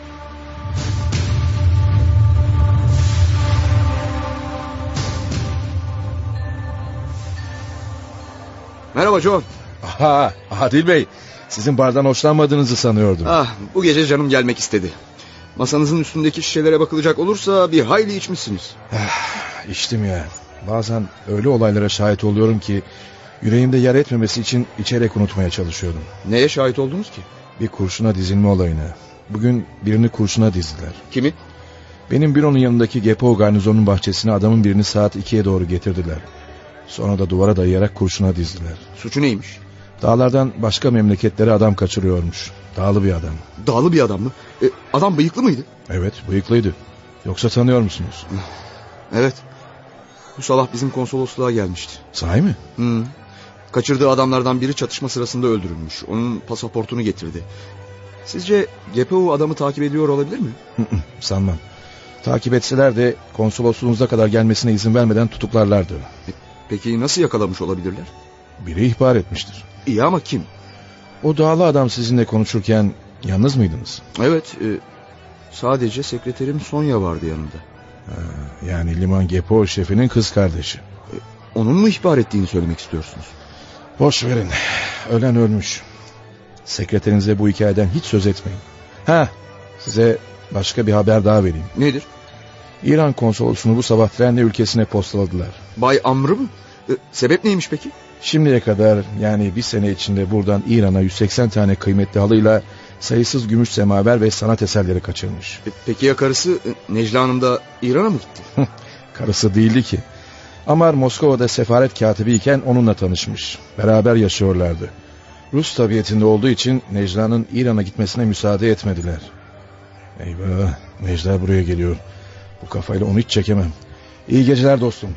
Merhaba John. Aha, Adil Bey, sizin bardan hoşlanmadığınızı sanıyordum. Ah, bu gece canım gelmek istedi. Masanızın üstündeki şişelere bakılacak olursa bir hayli içmişsiniz. Ah, içtim ya. Bazen öyle olaylara şahit oluyorum ki yüreğimde yer etmemesi için içerek unutmaya çalışıyorum. Neye şahit oldunuz ki? Bir kurşuna dizilme olayına. Bugün birini kurşuna dizdiler. Kimi? Benim büronun yanındaki Gepo garnizonunun bahçesine adamın birini saat ikiye doğru getirdiler. Sonra da duvara dayayarak kurşuna dizdiler. Suçu neymiş? Dağlardan başka memleketlere adam kaçırıyormuş. Dağlı bir adam. Dağlı bir adam mı? E, adam bıyıklı mıydı? Evet, bıyıklıydı. Yoksa tanıyor musunuz? Evet. Bu sabah bizim konsolosluğa gelmişti. Sahi mi? Hı. Kaçırdığı adamlardan biri çatışma sırasında öldürülmüş. Onun pasaportunu getirdi. Sizce Gepo adamı takip ediyor olabilir mi? Sanmam. Takip etseler de konsolosluğunuza kadar gelmesine izin vermeden tutuklarlardı. E, peki nasıl yakalamış olabilirler? Biri ihbar etmiştir. İyi ama kim? O dağlı adam sizinle konuşurken yalnız mıydınız? Evet. E, sadece sekreterim Sonya vardı yanında. Ha, yani Liman Gepo şefinin kız kardeşi. E, onun mu ihbar ettiğini söylemek istiyorsunuz? Boş verin. Ölen ölmüş. Sekreterinize bu hikayeden hiç söz etmeyin. Ha, size başka bir haber daha vereyim. Nedir? İran konsolosunu bu sabah trenle ülkesine postaladılar. Bay Amr'ı mı? E, sebep neymiş peki? Şimdiye kadar, yani bir sene içinde buradan İran'a yüz seksen tane kıymetli halıyla sayısız gümüş semaver ve sanat eserleri kaçırmış. E, peki ya karısı e, Necla Hanım da İran'a mı gitti? Karısı değildi ki. Amar Moskova'da sefaret katibiyken onunla tanışmış. Beraber yaşıyorlardı. Rus tabiatında olduğu için Necla'nın İran'a gitmesine müsaade etmediler. Eyvah, Necla buraya geliyor. Bu kafayla onu hiç çekemem. İyi geceler dostum.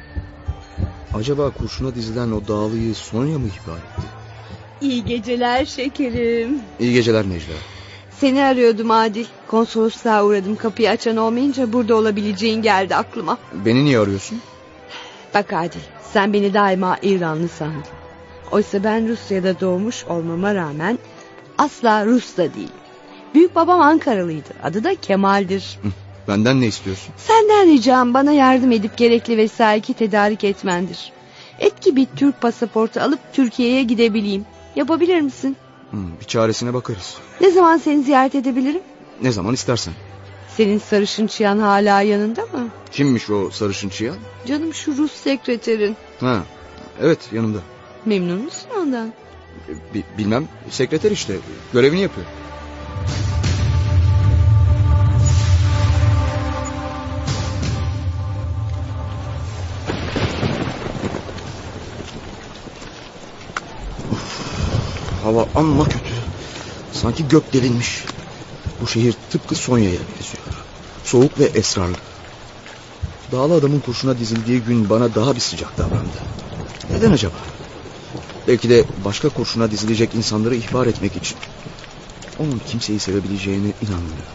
Acaba kurşuna dizilen o dağlıyı Sonya mı ihbar etti? İyi geceler şekerim. İyi geceler Necla. Seni arıyordum Adil. Konsolosluğa uğradım, kapıyı açan olmayınca burada olabileceğin geldi aklıma. Beni niye arıyorsun? Bak Adil, sen beni daima İranlı sandın. Oysa ben Rusya'da doğmuş olmama rağmen asla Rus da değilim. Büyük babam Ankaralıydı. Adı da Kemal'dir. Benden ne istiyorsun? Senden ricam bana yardım edip gerekli vesayeti tedarik etmendir. Et ki bir Türk pasaportu alıp Türkiye'ye gidebileyim. Yapabilir misin? Hmm, bir çaresine bakarız. Ne zaman seni ziyaret edebilirim? Ne zaman istersen. Senin sarışın çıyan hala yanında mı? Kimmiş o sarışın çıyan? Canım şu Rus sekreterin. Ha, evet yanımda. Memnun musun ondan? B- bilmem, sekreter işte, görevini yapıyor. Of, hava amma kötü. Sanki gök delinmiş. Bu şehir tıpkı Sonya'ya benziyor. Soğuk ve esrarlı. Dağlı adamın kurşuna dizildiği gün bana daha bir sıcak davrandı. Neden acaba? Belki de başka kurşuna dizilecek insanları ihbar etmek için. Onun kimseyi sevebileceğine inanmıyorum.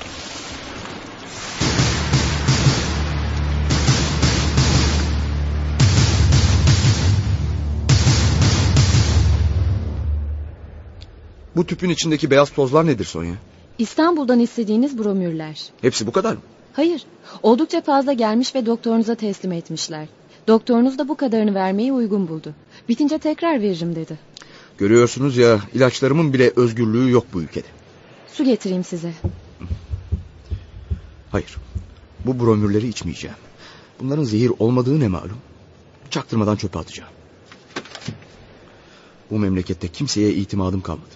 Bu tüpün içindeki beyaz tozlar nedir Sonya? İstanbul'dan istediğiniz bromürler. Hepsi bu kadar mı? Hayır, oldukça fazla gelmiş ve doktorunuza teslim etmişler. Doktorunuz da bu kadarını vermeyi uygun buldu. Bitince tekrar veririm dedi. Görüyorsunuz ya, ilaçlarımın bile özgürlüğü yok bu ülkede. Su getireyim size. Hayır, bu bromürleri içmeyeceğim. Bunların zehir olmadığı ne malum? Çaktırmadan çöpe atacağım. Bu memlekette kimseye itimadım kalmadı.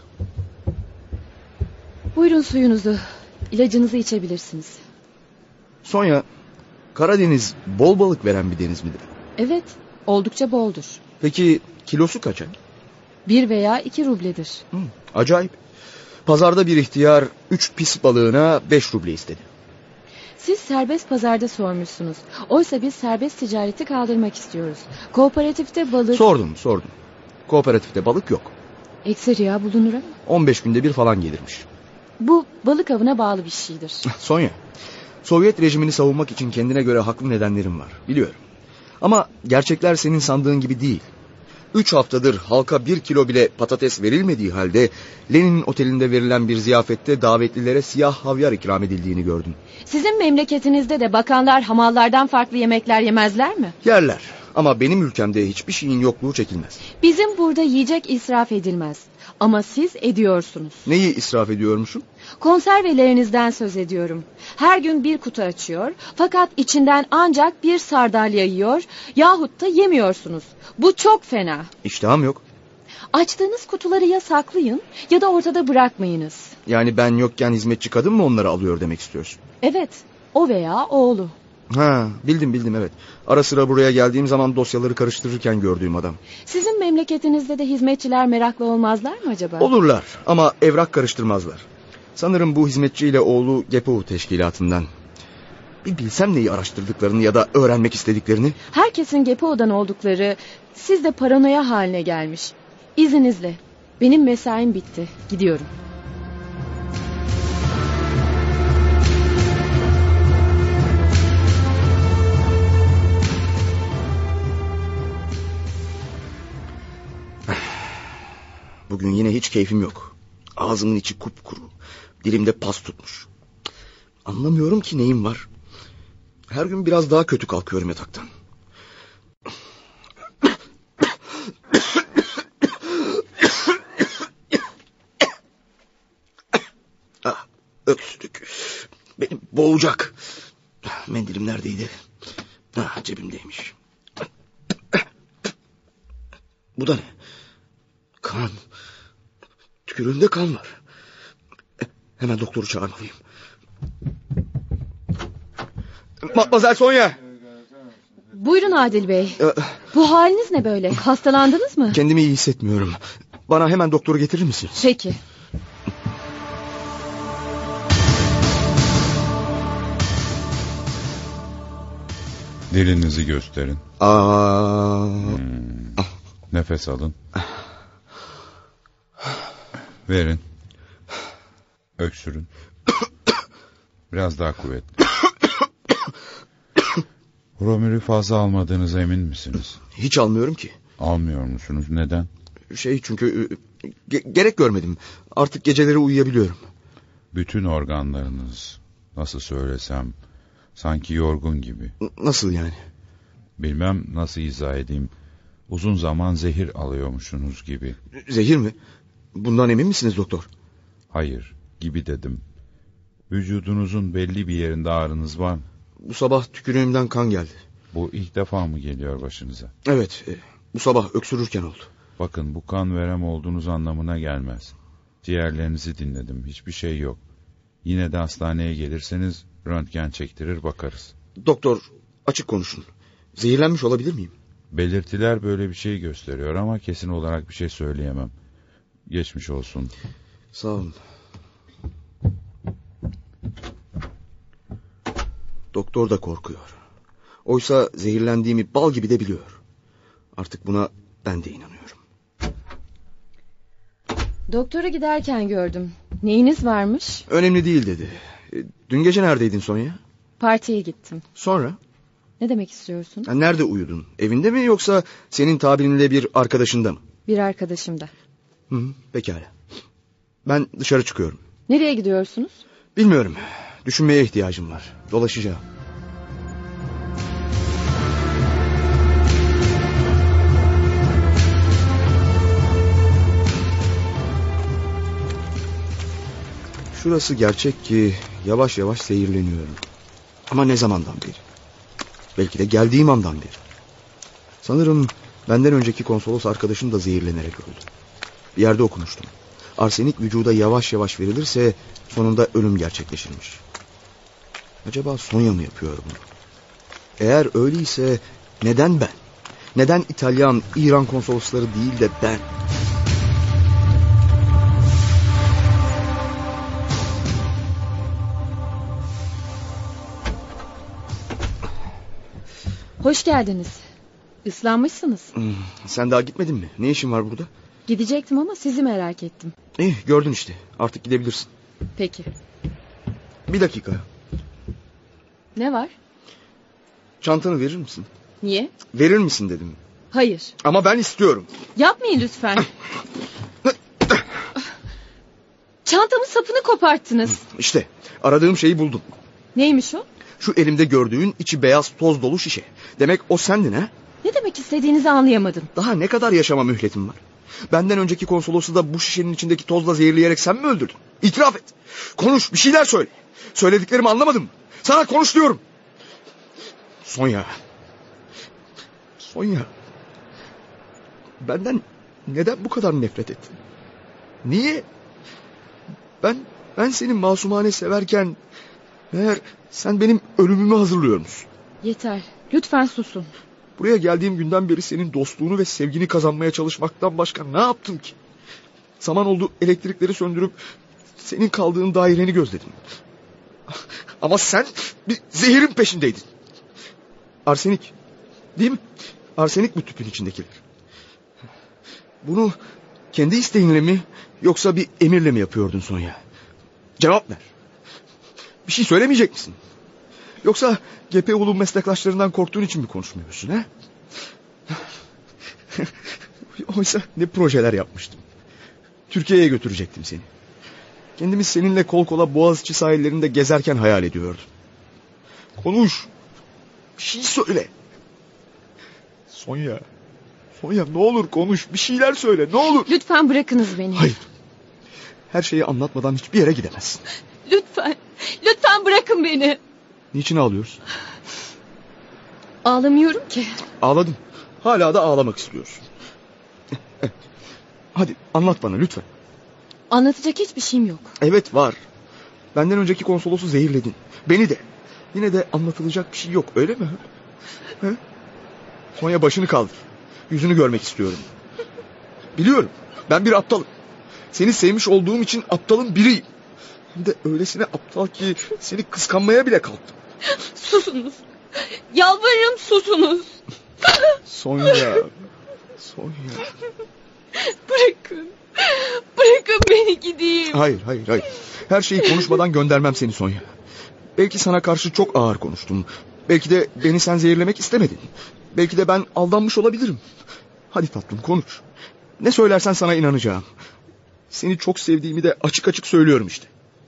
Buyurun suyunuzu. İlacınızı içebilirsiniz. Sonya, Karadeniz bol balık veren bir deniz midir? Evet, oldukça boldur. Peki kilosu kaça? Bir veya iki rubledir. Hı, acayip. Pazarda bir ihtiyar üç pis balığına beş ruble istedi. Siz serbest pazarda sormuşsunuz. Oysa biz serbest ticareti kaldırmak istiyoruz. Kooperatifte balık... Sordum sordum. Kooperatifte balık yok. Ekseriya bulunur ama. on beş günde bir falan gelirmiş. Bu balık avına bağlı bir şeydir. Sonya, Sovyet rejimini savunmak için kendine göre haklı nedenlerim var. Biliyorum. Ama gerçekler senin sandığın gibi değil. Üç haftadır halka bir kilo bile patates verilmediği halde Lenin otelinde verilen bir ziyafette davetlilere siyah havyar ikram edildiğini gördüm. Sizin memleketinizde de bakanlar hamallardan farklı yemekler yemezler mi? Yerler ama benim ülkemde hiçbir şeyin yokluğu çekilmez. Bizim burada yiyecek israf edilmez. Ama siz ediyorsunuz. Neyi israf ediyormuşum? Konservelerinizden söz ediyorum. Her gün bir kutu açıyor fakat içinden ancak bir sardalya yiyor yahut da yemiyorsunuz. Bu çok fena. İştahım yok. Açtığınız kutuları ya saklayın ya da ortada bırakmayınız. Yani ben yokken hizmetçi kadın mı onları alıyor demek istiyorsun? Evet, o veya oğlu. Ha, bildim bildim evet. Ara sıra buraya geldiğim zaman dosyaları karıştırırken gördüğüm adam. Sizin memleketinizde de hizmetçiler meraklı olmazlar mı acaba? Olurlar ama evrak karıştırmazlar. Sanırım bu hizmetçiyle oğlu Gepo teşkilatından. Bir bilsem neyi araştırdıklarını ya da öğrenmek istediklerini. Herkesin Gepo'dan oldukları, siz de paranoya haline gelmiş. İzninizle, benim mesaim bitti, gidiyorum. Bugün yine hiç keyfim yok. Ağzımın içi kupkuru. Dilimde pas tutmuş. Anlamıyorum ki neyim var. Her gün biraz daha kötü kalkıyorum yataktan. Ah, öksürük. Beni boğacak. Mendilim neredeydi? Ah, cebimdeymiş. Bu da ne? Kan. Tükürüğünde kan var. Hemen doktoru çağırmalıyım. Matmazel Sonya. Buyurun Adil Bey. Bu haliniz ne böyle? Hastalandınız mı? Kendimi iyi hissetmiyorum. Bana hemen doktoru getirir misiniz? Peki. Dilinizi gösterin. Aa. Hmm. Nefes alın. Verin. Öksürün. Biraz daha kuvvetli. Bromürü fazla almadığınıza emin misiniz? Hiç almıyorum ki. Almıyor musunuz? Neden? Şey çünkü ge- gerek görmedim. Artık geceleri uyuyabiliyorum. Bütün organlarınız, nasıl söylesem, sanki yorgun gibi. Nasıl yani? Bilmem nasıl izah edeyim. Uzun zaman zehir alıyormuşsunuz gibi. Zehir mi? Bundan emin misiniz doktor? Hayır, gibi dedim. Vücudunuzun belli bir yerinde ağrınız var mı? Bu sabah tükürüğümden kan geldi. Bu ilk defa mı geliyor başınıza? Evet, e, bu sabah öksürürken oldu. Bakın, bu kan verem olduğunuz anlamına gelmez. Ciğerlerinizi dinledim, hiçbir şey yok. Yine de hastaneye gelirseniz röntgen çektirir bakarız. Doktor, açık konuşun. Zehirlenmiş olabilir miyim? Belirtiler böyle bir şey gösteriyor ama kesin olarak bir şey söyleyemem. Geçmiş olsun. Sağ olun. Doktor da korkuyor. Oysa zehirlendiğimi bal gibi de biliyor. Artık buna ben de inanıyorum. Doktora giderken gördüm. Neyiniz varmış? Önemli değil dedi. Dün gece neredeydin Sonya? Partiye gittim. Sonra? Ne demek istiyorsun? Yani nerede uyudun? Evinde mi yoksa senin tabirinle bir arkadaşında mı? Bir arkadaşımda. Hı, pekala. Ben dışarı çıkıyorum. Nereye gidiyorsunuz? Bilmiyorum. Düşünmeye ihtiyacım var. Dolaşacağım. Şurası gerçek ki yavaş yavaş zehirleniyorum. Ama ne zamandan beri? Belki de geldiğim andan beri. Sanırım benden önceki konsolos arkadaşım da zehirlenerek öldü. Bir yerde okumuştum. Arsenik vücuda yavaş yavaş verilirse sonunda ölüm gerçekleşirmiş. Acaba Sonya mı yapıyor bunu? Eğer öyleyse neden ben? Neden İtalyan, İran konsolosları değil de ben? Hoş geldiniz. Islanmışsınız. Hmm, sen daha gitmedin mi? Ne işin var burada? Gidecektim ama sizi merak ettim. İyi, gördün işte. Artık gidebilirsin. Peki. Bir dakika. Ne var? Çantanı verir misin? Niye? Verir misin dedim. Hayır. Ama ben istiyorum. Yapmayın lütfen. Çantamın sapını koparttınız. İşte aradığım şeyi buldum. Neymiş o? Şu elimde gördüğün içi beyaz toz dolu şişe. Demek o sendin ha? Ne demek istediğinizi anlayamadım. Daha ne kadar yaşama mühletim var? Benden önceki konsolosu da bu şişenin içindeki tozla zehirleyerek sen mi öldürdün? İtiraf et. Konuş, bir şeyler söyle. Söylediklerimi anlamadın mı? Sana konuş diyorum. Sonya. Sonya. Benden neden bu kadar nefret ettin? Niye? Ben ben seni masumane severken meğer sen benim ölümümü hazırlıyor musun? Yeter. Lütfen susun. Buraya geldiğim günden beri senin dostluğunu ve sevgini kazanmaya çalışmaktan başka ne yaptım ki? Zaman oldu elektrikleri söndürüp senin kaldığın daireni gözledim. Ama sen bir zehirin peşindeydin. Arsenik. Değil mi? Arsenik bu tüpün içindekiler. Bunu kendi isteğinle mi yoksa bir emirle mi yapıyordun Sonya? Cevap ver. Bir şey söylemeyecek misin? Yoksa G P U'lu meslektaşlarından korktuğun için mi konuşmuyorsun ha? Oysa ne projeler yapmıştım. Türkiye'ye götürecektim seni. Kendimi seninle kol kola Boğaziçi sahillerinde gezerken hayal ediyordum. Konuş. Bir şey söyle. Sonya. Sonya ne olur konuş. Bir şeyler söyle ne olur. Lütfen bırakınız beni. Hayır. Her şeyi anlatmadan hiçbir yere gidemezsin. Lütfen. Lütfen bırakın beni. Niçin ağlıyorsun? Ağlamıyorum ki. Ağladım. Hala da ağlamak istiyorsun. Hadi anlat bana lütfen. Anlatacak hiçbir şeyim yok. Evet var. Benden önceki konsolosu zehirledin. Beni de. Yine de anlatılacak bir şey yok öyle mi? He? Sonya başını kaldır. Yüzünü görmek istiyorum. Biliyorum ben bir aptalım. Seni sevmiş olduğum için aptalın biriyim. Hem de öylesine aptal ki seni kıskanmaya bile kalktım. Susunuz. Yalvarırım susunuz. Sonya. Sonya. Bırakın. Bırakın beni gideyim. Hayır hayır hayır. Her şeyi konuşmadan göndermem seni Sonya. Belki sana karşı çok ağır konuştum. Belki de beni sen zehirlemek istemedin. Belki de ben aldanmış olabilirim. Hadi tatlım konuş. Ne söylersen sana inanacağım. Seni çok sevdiğimi de açık açık söylüyorum işte.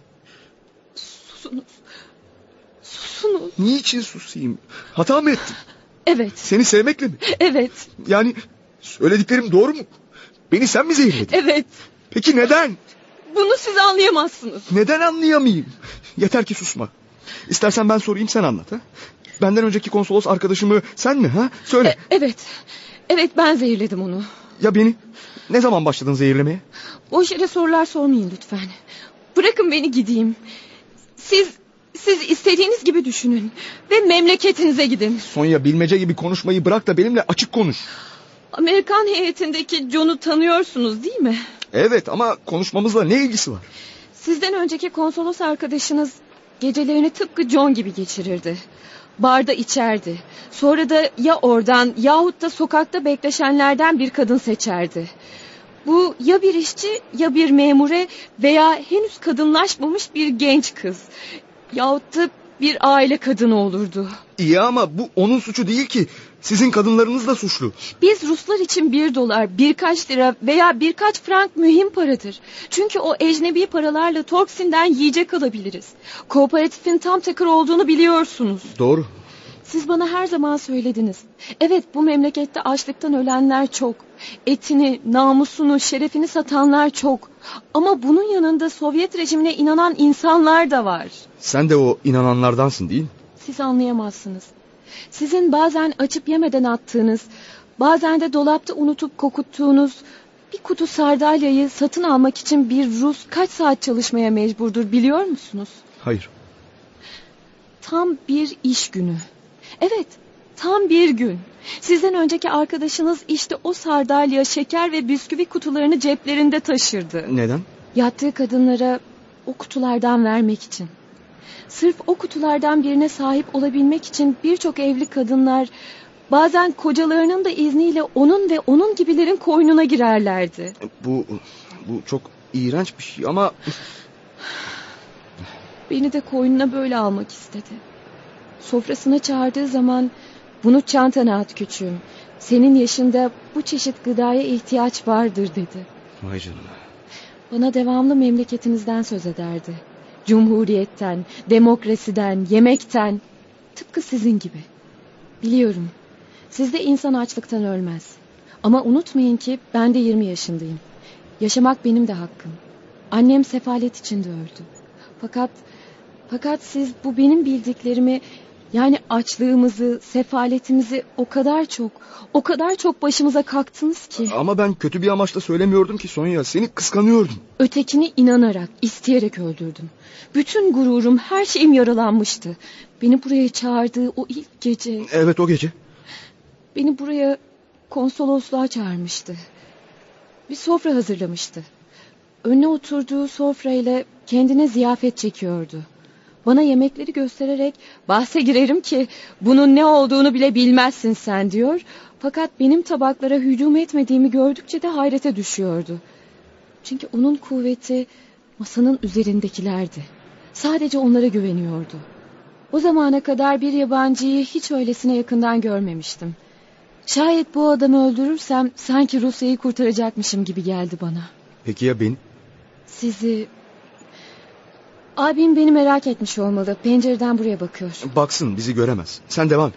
Susunuz. Susunuz. Niçin susayım? Hata mı ettim? Evet. Seni sevmekle mi? Evet. Yani söylediklerim doğru mu? Beni sen mi zehirledin? Evet. Peki neden? Bunu siz anlayamazsınız. Neden anlayamayayım? Yeter ki susma. İstersen ben sorayım sen anlat. Ha? Benden önceki konsolos arkadaşımı sen mi? Ha? Söyle. E, evet. Evet ben zehirledim onu. Ya beni? Ne zaman başladın zehirlemeye? Boş yere sorular sormayın lütfen. Bırakın beni gideyim. Siz siz istediğiniz gibi düşünün. Ve memleketinize gidin. Sonya bilmece gibi konuşmayı bırak da benimle açık konuş. Amerikan heyetindeki John'u tanıyorsunuz değil mi? Evet ama konuşmamızla ne ilgisi var? Sizden önceki konsolos arkadaşınız gecelerini tıpkı John gibi geçirirdi. Barda içerdi. Sonra da ya oradan yahut da sokakta bekleşenlerden bir kadın seçerdi. Bu ya bir işçi ya bir memure veya henüz kadınlaşmamış bir genç kız. Yahut da bir aile kadını olurdu. İyi ama bu onun suçu değil ki. Sizin kadınlarınız da suçlu. Biz Ruslar için bir dolar, birkaç lira veya birkaç frank mühim paradır. Çünkü o ecnebi paralarla Torksin'den yiyecek alabiliriz. Kooperatifin tam takır olduğunu biliyorsunuz. Doğru. Siz bana her zaman söylediniz. Evet bu memlekette açlıktan ölenler çok. Etini, namusunu, şerefini satanlar çok. Ama bunun yanında Sovyet rejimine inanan insanlar da var. Sen de o inananlardansın değil mi? Siz anlayamazsınız. Sizin bazen açıp yemeden attığınız, bazen de dolapta unutup kokuttuğunuz Bir kutu sardalyayı satın almak için bir Rus kaç saat çalışmaya mecburdur biliyor musunuz? Hayır. Tam bir iş günü. Evet, tam bir gün. Sizden önceki arkadaşınız işte o sardalya, şeker ve bisküvi kutularını ceplerinde taşırdı. Neden? Yattığı kadınlara o kutulardan vermek için. Sırf o kutulardan birine sahip olabilmek için birçok evli kadınlar bazen kocalarının da izniyle onun ve onun gibilerin koynuna girerlerdi. Bu bu çok iğrenç bir şey ama... Beni de koynuna böyle almak istedi. Sofrasına çağırdığı zaman bunu çantana at küçüğüm. Senin yaşında bu çeşit gıdaya ihtiyaç vardır dedi. Vay canına. Bana devamlı memleketinizden söz ederdi. Cumhuriyetten, demokrasiden, yemekten. Tıpkı sizin gibi. Biliyorum. Sizde insan açlıktan ölmez. Ama unutmayın ki ben de yirmi yaşındayım. Yaşamak benim de hakkım. Annem sefalet içinde öldü. Fakat fakat siz bu benim bildiklerimi, yani açlığımızı, sefaletimizi o kadar çok, o kadar çok başımıza kalktınız ki. Ama ben kötü bir amaçla söylemiyordum ki Sonya. Seni kıskanıyordum. Ötekini inanarak, isteyerek öldürdüm. Bütün gururum, her şeyim yaralanmıştı. Beni buraya çağırdığı o ilk gece. Evet, o gece. Beni buraya konsolosluğa çağırmıştı. Bir sofra hazırlamıştı. Önüne oturduğu sofrayla kendine ziyafet çekiyordu. Bana yemekleri göstererek bahse girerim ki bunun ne olduğunu bile bilmezsin sen diyor. Fakat benim tabaklara hücum etmediğimi gördükçe de hayrete düşüyordu. Çünkü onun kuvveti masanın üzerindekilerdi. Sadece onlara güveniyordu. O zamana kadar bir yabancıyı hiç öylesine yakından görmemiştim. Şayet bu adamı öldürürsem sanki Rusya'yı kurtaracakmışım gibi geldi bana. Peki ya beni? Sizi... Abim beni merak etmiş olmalı. Pencereden buraya bakıyor. Baksın, bizi göremez. Sen devam et.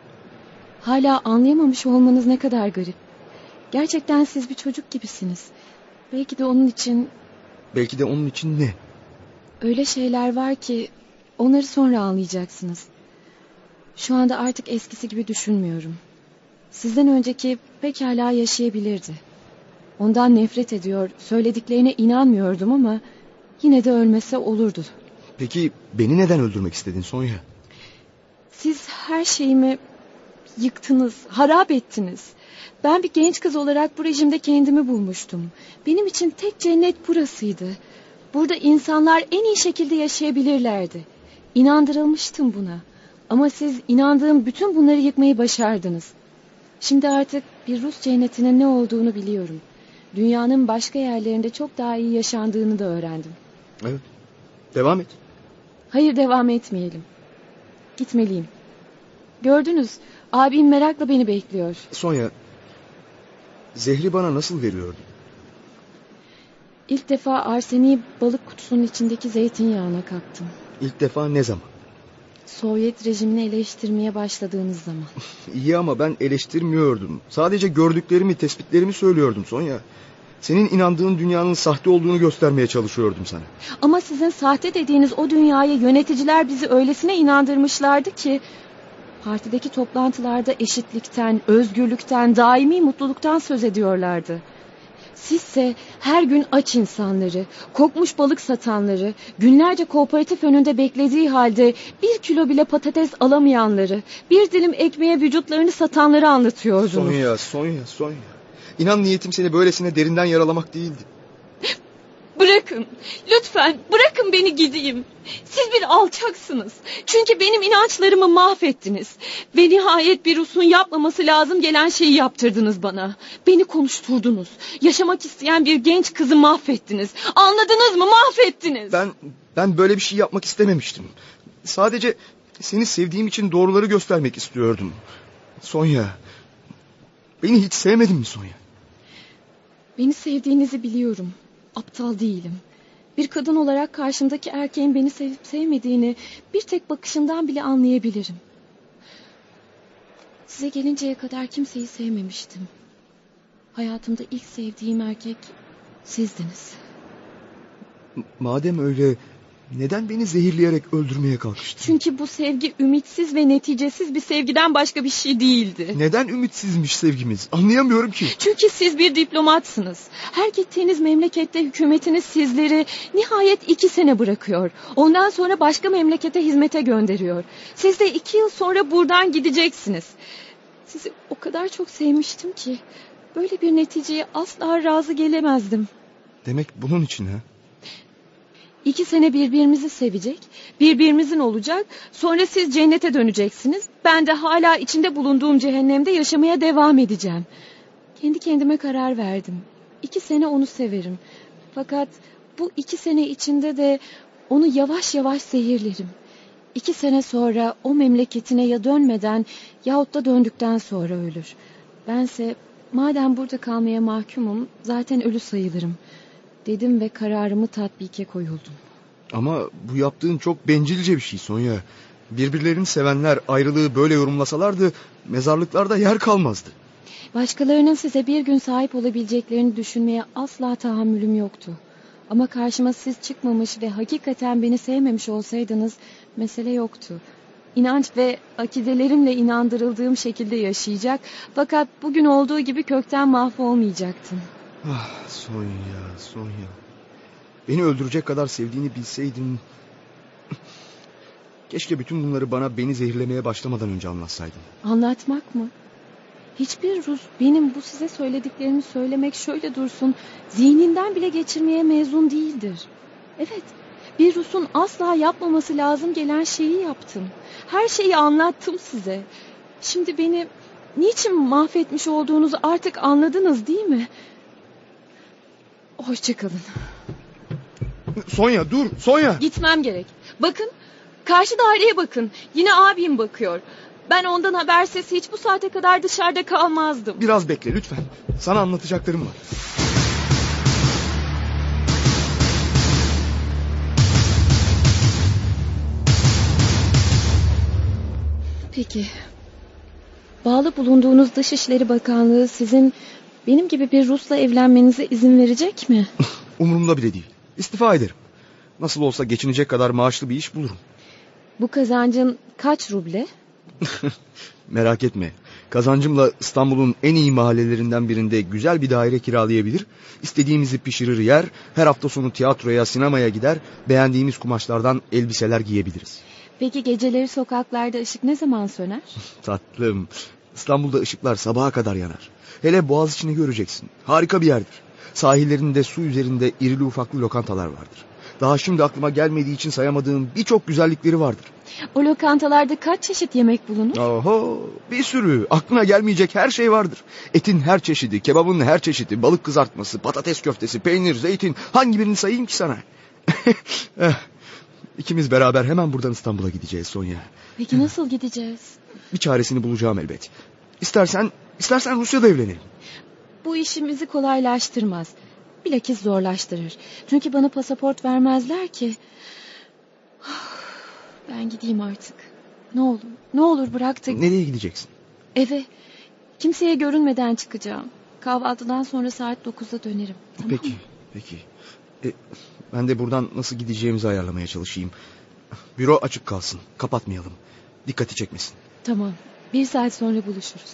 Hala anlayamamış olmanız ne kadar garip. Gerçekten siz bir çocuk gibisiniz. Belki de onun için... Belki de onun için ne? Öyle şeyler var ki onları sonra anlayacaksınız. Şu anda artık eskisi gibi düşünmüyorum. Sizden önceki pekala yaşayabilirdi. Ondan nefret ediyor, söylediklerine inanmıyordum ama yine de ölmese olurdu. Peki beni neden öldürmek istedin Sonya? Siz her şeyimi yıktınız, harap ettiniz. Ben bir genç kız olarak bu rejimde kendimi bulmuştum. Benim için tek cennet burasıydı. Burada insanlar en iyi şekilde yaşayabilirlerdi. İnandırılmıştım buna. Ama siz inandığım bütün bunları yıkmayı başardınız. Şimdi artık bir Rus cennetinin ne olduğunu biliyorum. Dünyanın başka yerlerinde çok daha iyi yaşandığını da öğrendim. Evet. Devam et. Hayır, devam etmeyelim. Gitmeliyim. Gördünüz, abim merakla beni bekliyor. Sonya, zehri bana nasıl veriyordu? İlk defa arseniği balık kutusunun içindeki zeytinyağına kattım. İlk defa ne zaman? Sovyet rejimini eleştirmeye başladığınız zaman. İyi ama ben eleştirmiyordum. Sadece gördüklerimi, tespitlerimi söylüyordum Sonya. Senin inandığın dünyanın sahte olduğunu göstermeye çalışıyordum sana. Ama sizin sahte dediğiniz o dünyaya yöneticiler bizi öylesine inandırmışlardı ki... Partideki toplantılarda eşitlikten, özgürlükten, daimi mutluluktan söz ediyorlardı. Sizse her gün aç insanları, kokmuş balık satanları, günlerce kooperatif önünde beklediği halde bir kilo bile patates alamayanları, bir dilim ekmeğe vücutlarını satanları anlatıyordunuz. Sonya, Sonya, Sonya. İnan niyetim seni böylesine derinden yaralamak değildi. Bırakın, lütfen bırakın beni gideyim. Siz bir alçaksınız. Çünkü benim inançlarımı mahvettiniz. Ve nihayet bir Rus'un yapmaması lazım gelen şeyi yaptırdınız bana. Beni konuşturdunuz. Yaşamak isteyen bir genç kızı mahvettiniz. Anladınız mı? Mahvettiniz. Ben, ben böyle bir şey yapmak istememiştim. Sadece seni sevdiğim için doğruları göstermek istiyordum. Sonya, beni hiç sevmedin mi Sonya? Beni sevdiğinizi biliyorum. Aptal değilim. Bir kadın olarak karşımdaki erkeğin beni sevip sevmediğini bir tek bakışından bile anlayabilirim. Size gelinceye kadar kimseyi sevmemiştim. Hayatımda ilk sevdiğim erkek sizdiniz. Madem öyle, Neden beni zehirleyerek öldürmeye kalkıştı? Çünkü bu sevgi ümitsiz ve neticesiz bir sevgiden başka bir şey değildi. Neden ümitsizmiş sevgimiz? Anlayamıyorum ki. Çünkü siz bir diplomatsınız. Her gittiğiniz memlekette hükümetiniz sizleri nihayet iki sene bırakıyor. Ondan sonra başka memlekete hizmete gönderiyor. Siz de iki yıl sonra buradan gideceksiniz. Sizi o kadar çok sevmiştim ki böyle bir neticeye asla razı gelemezdim. Demek bunun için ha? İki sene birbirimizi sevecek, birbirimizin olacak, sonra siz cennete döneceksiniz. Ben de hala içinde bulunduğum cehennemde yaşamaya devam edeceğim. Kendi kendime karar verdim. İki sene onu severim. Fakat bu iki sene içinde de onu yavaş yavaş zehirlerim. İki sene sonra o memleketine ya dönmeden yahut da döndükten sonra ölür. Bense madem burada kalmaya mahkumum zaten ölü sayılırım dedim ve kararımı tatbike koyuldum. Ama bu yaptığın çok bencilce bir şey Sonya. Birbirlerini sevenler ayrılığı böyle yorumlasalardı mezarlıklarda yer kalmazdı. Başkalarının size bir gün sahip olabileceklerini düşünmeye asla tahammülüm yoktu. Ama karşıma siz çıkmamış ve hakikaten beni sevmemiş olsaydınız mesele yoktu. İnanç ve akidelerimle inandırıldığım şekilde yaşayacak, fakat bugün olduğu gibi kökten mahvolmayacaktım. Ah Sonya, Sonya. Beni öldürecek kadar sevdiğini bilseydim... Keşke bütün bunları bana beni zehirlemeye başlamadan önce anlatsaydın. Anlatmak mı? Hiçbir Rus benim bu size söylediklerimi söylemek şöyle dursun zihninden bile geçirmeye mezun değildir. Evet, bir Rus'un asla yapmaması lazım gelen şeyi yaptım. Her şeyi anlattım size. Şimdi beni niçin mahvetmiş olduğunuzu artık anladınız değil mi? Hoşçakalın. Sonya dur, Sonya. Gitmem gerek. Bakın, karşı daireye bakın. Yine abim bakıyor. Ben ondan habersiz hiç bu saate kadar dışarıda kalmazdım. Biraz bekle lütfen. Sana anlatacaklarım var. Peki. Bağlı bulunduğunuz Dışişleri Bakanlığı sizin benim gibi bir Rus'la evlenmenize izin verecek mi? Umurumda bile değil. İstifa ederim. Nasıl olsa geçinecek kadar maaşlı bir iş bulurum. Bu kazancın kaç ruble? Merak etme. Kazancımla İstanbul'un en iyi mahallelerinden birinde güzel bir daire kiralayabilir, istediğimizi pişirir yer, her hafta sonu tiyatroya, sinemaya gider, beğendiğimiz kumaşlardan elbiseler giyebiliriz. Peki geceleri sokaklarda ışık ne zaman söner? Tatlım, İstanbul'da ışıklar sabaha kadar yanar. Hele Boğaziçi'ni göreceksin. Harika bir yerdir. Sahillerinde su üzerinde irili ufaklı lokantalar vardır. Daha şimdi aklıma gelmediği için sayamadığım birçok güzellikleri vardır. O lokantalarda kaç çeşit yemek bulunur? Oho, bir sürü. Aklına gelmeyecek her şey vardır. Etin her çeşidi, kebabın her çeşidi, balık kızartması, patates köftesi, peynir, zeytin. Hangi birini sayayım ki sana? İkimiz beraber hemen buradan İstanbul'a gideceğiz Sonya. Peki nasıl gideceğiz? Bir çaresini bulacağım elbet. İstersen, istersen Rusya'da evlenelim. Bu işimizi kolaylaştırmaz. Bilakis zorlaştırır. Çünkü bana pasaport vermezler ki. Ben gideyim artık. Ne olur, ne olur bırak da... Nereye gideceksin? Eve. Kimseye görünmeden çıkacağım. Kahvaltıdan sonra saat dokuzda dönerim. Tamam peki, mı? peki. E, ben de buradan nasıl gideceğimizi ayarlamaya çalışayım. Büro açık kalsın, kapatmayalım. Dikkati çekmesin. Tamam, bir saat sonra buluşuruz.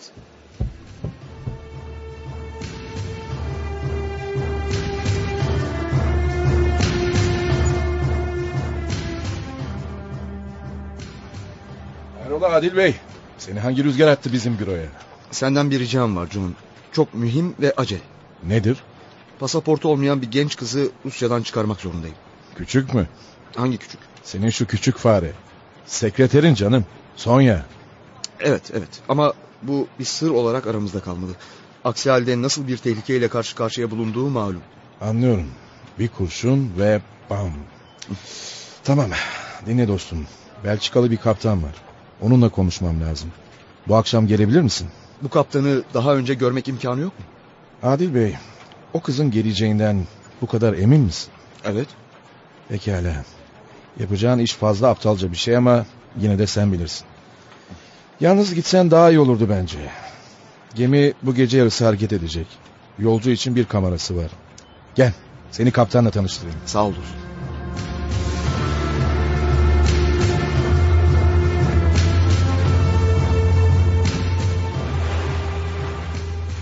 Hayrola Adil Bey? Seni hangi rüzgar attı bizim büroya? Senden bir ricam var John. Çok mühim ve acele. Nedir? Pasaportu olmayan bir genç kızı Rusya'dan çıkarmak zorundayım. Küçük mü? Hangi küçük? Senin şu küçük fare. Sekreterin canım. Sonya. Evet evet ama bu bir sır olarak aramızda kalmalı. Aksi halde nasıl bir tehlikeyle karşı karşıya bulunduğu malum. Anlıyorum. Bir kurşun ve bam. Tamam. Dinle dostum. Belçikalı bir kaptan var. Onunla konuşmam lazım. Bu akşam gelebilir misin? Bu kaptanı daha önce görmek imkanı yok mu? Adil Bey, o kızın geleceğinden bu kadar emin misin? Evet. Pekala. Yapacağın iş fazla aptalca bir şey ama yine de sen bilirsin. Yalnız gitsen daha iyi olurdu bence. Gemi bu gece yarısı hareket edecek. Yolcu için bir kamerası var. Gel, seni kaptanla tanıştırayım. Sağ ol dostum.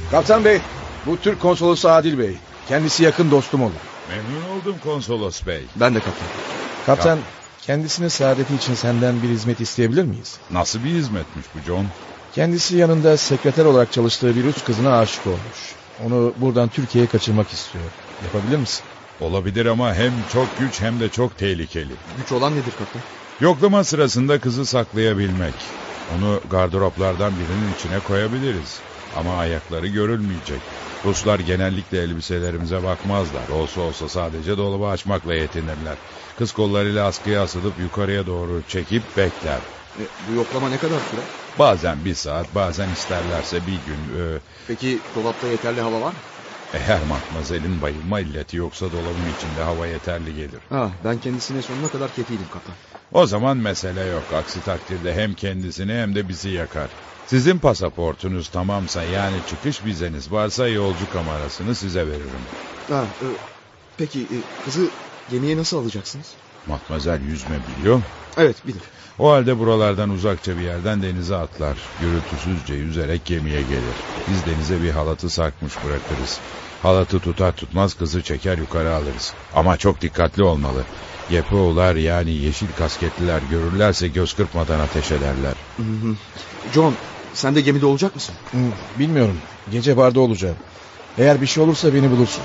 Kaptan bey, bu Türk konsolosu Adil Bey. Kendisi yakın dostum olur. Memnun oldum konsolos bey. Ben de kaptan. Kaptan, ya. Kendisinin saadeti için senden bir hizmet isteyebilir miyiz? Nasıl bir hizmetmiş bu John? Kendisi yanında sekreter olarak çalıştığı bir Rus kızına aşık olmuş. Onu buradan Türkiye'ye kaçırmak istiyor. Yapabilir misin? Olabilir ama hem çok güç hem de çok tehlikeli. Güç olan nedir kaptan? Yoklama sırasında kızı saklayabilmek. Onu gardıroplardan birinin içine koyabiliriz. Ama ayakları görülmeyecek. Ruslar genellikle elbiselerimize bakmazlar. Olsa olsa sadece dolabı açmakla yetinirler. Kız kollarıyla askıya asılıp yukarıya doğru çekip bekler. E, bu yoklama ne kadar sürer? Bazen bir saat, bazen isterlerse bir gün. E... Peki dolapta yeterli hava var mı? Eğer matmazelin bayılma illeti yoksa dolabın içinde hava yeterli gelir. Ha, ben kendisine sonuna kadar kefiydim kaptan. O zaman mesele yok. Aksi takdirde hem kendisini hem de bizi yakar. Sizin pasaportunuz tamamsa, yani çıkış vizeniz varsa yolcu kamerasını size veririm. Ha, e, peki e, kızı gemiye nasıl alacaksınız? Matmazel yüzme biliyor. Evet, bilir. O halde buralardan uzakça bir yerden denize atlar. Gürültüsüzce yüzerek gemiye gelir. Biz denize bir halatı sarkmış bırakırız. Halatı tutar tutmaz kızı çeker yukarı alırız. Ama çok dikkatli olmalı. Yepoğlar, yani yeşil kasketliler görürlerse göz kırpmadan ateş ederler. Hı hı. John, sen de gemide olacak mısın? Hı, bilmiyorum. Gece barda olacağım. Eğer bir şey olursa beni bulursun.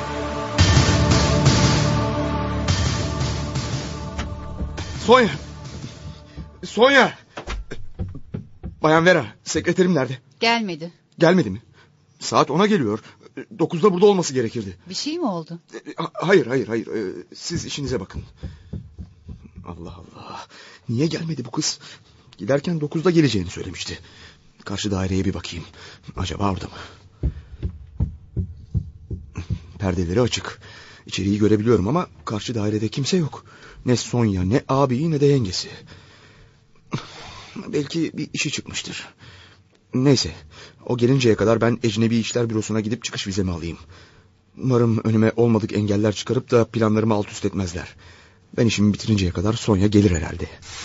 Sonya! Sonya! Bayan Vera, sekreterim nerede? Gelmedi. Gelmedi mi? Saat ona geliyor. Dokuzda burada olması gerekirdi. Bir şey mi oldu? Hayır, hayır, hayır. Siz işinize bakın. Allah Allah. Niye gelmedi bu kız? Giderken dokuzda geleceğini söylemişti. Karşı daireye bir bakayım. Acaba orada mı? Perdeleri açık. İçeriği görebiliyorum ama karşı dairede kimse yok. Ne Sonya, ne abi, ne de yengesi. Belki bir işi çıkmıştır. Neyse, o gelinceye kadar ben Ecnebi İşler Bürosu'na gidip çıkış vizemi alayım. Umarım önüme olmadık engeller çıkarıp da planlarımı alt üst etmezler. Ben işimi bitirinceye kadar Sonya gelir herhalde.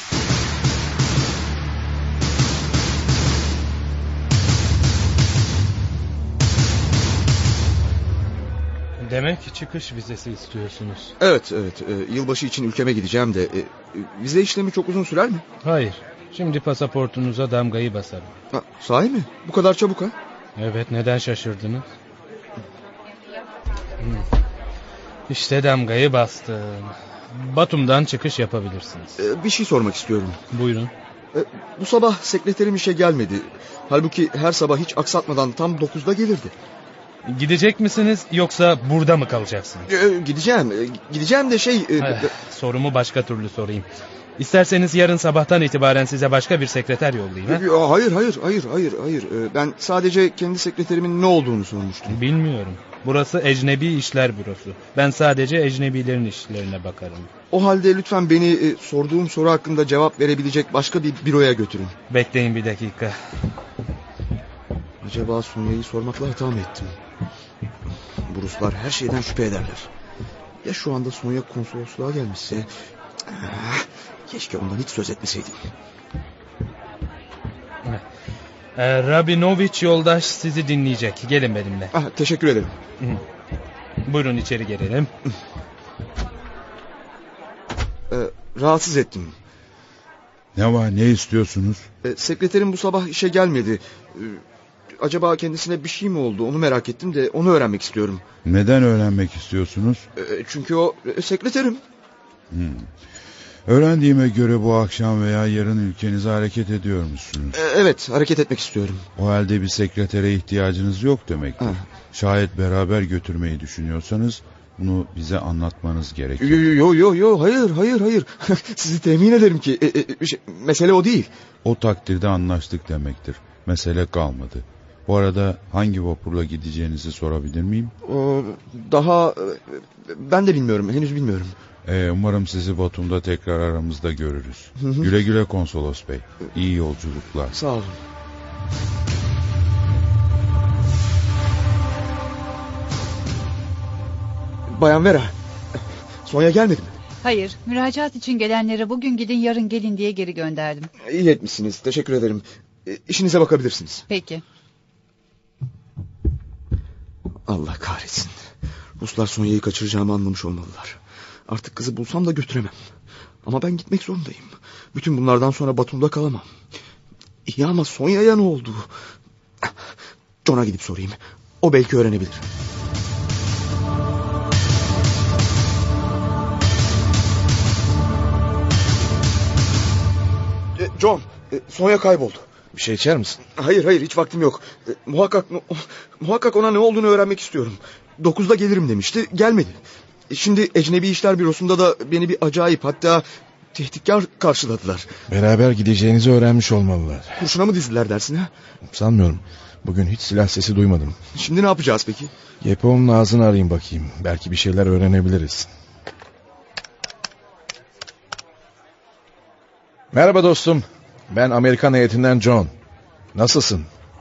Demek ki çıkış vizesi istiyorsunuz. Evet, evet. E, yılbaşı için ülkeme gideceğim de... E, vize işlemi çok uzun sürer mi? Hayır. Şimdi pasaportunuza damgayı basarım. Ha, sahi mi? Bu kadar çabuk ha? Evet, neden şaşırdınız? Hmm. İşte damgayı bastım. Batum'dan çıkış yapabilirsiniz. E, bir şey sormak istiyorum. Buyurun. E, bu sabah sekreterim işe gelmedi. Halbuki her sabah hiç aksatmadan tam dokuzda gelirdi. Gidecek misiniz yoksa burada mı kalacaksınız? E, gideceğim. E, gideceğim de şey... E, Ay, sorumu başka türlü sorayım. İsterseniz yarın sabahtan itibaren size başka bir sekreter yollayayım. Ha? Hayır, hayır, hayır, hayır, hayır. Ben sadece kendi sekreterimin ne olduğunu sormuştum. Bilmiyorum. Burası Ecnebi İşler Bürosu. Ben sadece ecnebilerin işlerine bakarım. O halde lütfen beni e, sorduğum soru hakkında cevap verebilecek başka bir büroya götürün. Bekleyin bir dakika. Acaba Sonya'yı sormakla hata mı ettim? Bu Ruslar her şeyden şüphe ederler. Ya şu anda Sonya konsolosluğa gelmişse... Ah, keşke ondan hiç söz etmeseydim. Ee, Rabinovich yoldaş sizi dinleyecek. Gelin benimle. Ah, teşekkür ederim. Buyurun içeri gelelim. Ee, rahatsız ettim. Ne var, ne istiyorsunuz? Ee, sekreterim bu sabah işe gelmedi. Ee, acaba kendisine bir şey mi oldu, onu merak ettim de onu öğrenmek istiyorum. Neden öğrenmek istiyorsunuz? Ee, çünkü o e, sekreterim. Hmm. Öğrendiğime göre bu akşam veya yarın ülkenize hareket ediyor musunuz? Ee, evet, hareket etmek istiyorum. O halde bir sekretere ihtiyacınız yok demektir. Ha. Şayet beraber götürmeyi düşünüyorsanız bunu bize anlatmanız gerekiyor. Yo yo yo yo hayır hayır hayır. Sizi temin ederim ki e, e, şey, mesele o değil. O takdirde anlaştık demektir. Mesele kalmadı. Bu arada hangi vapurla gideceğinizi sorabilir miyim? Ee, daha ben de bilmiyorum, henüz bilmiyorum. Ee, umarım sizi Batum'da tekrar aramızda görürüz. Hı hı. Güle güle konsolos bey. İyi yolculuklar. Sağ olun. Bayan Vera, Sonya gelmedi mi? Hayır, müracaat için gelenlere bugün gidin yarın gelin diye geri gönderdim. İyi etmişsiniz, teşekkür ederim. İşinize bakabilirsiniz. Peki. Allah kahretsin. Ruslar Sonya'yı kaçıracağımı anlamış olmalılar. Artık kızı bulsam da götüremem. Ama ben gitmek zorundayım. Bütün bunlardan sonra Batum'da kalamam. İyi ama Sonya'ya ne oldu? John'a gidip sorayım. O belki öğrenebilir. John, Sonya kayboldu. Bir şey içer misin? Hayır hayır, hiç vaktim yok. Muhakkak muhakkak ona ne olduğunu öğrenmek istiyorum. Dokuzda gelirim demişti, gelmedi. Şimdi Ecnebi İşler Bürosu'nda da beni bir acayip, hatta tehditkar karşıladılar. Beraber gideceğinizi öğrenmiş olmalılar. Kurşuna mı dizdiler dersin ha? Sanmıyorum. Bugün hiç silah sesi duymadım. Şimdi ne yapacağız peki? Yepo'nun ağzını arayayım bakayım. Belki bir şeyler öğrenebiliriz. Merhaba dostum. Ben Amerikan heyetinden John. Nasılsın?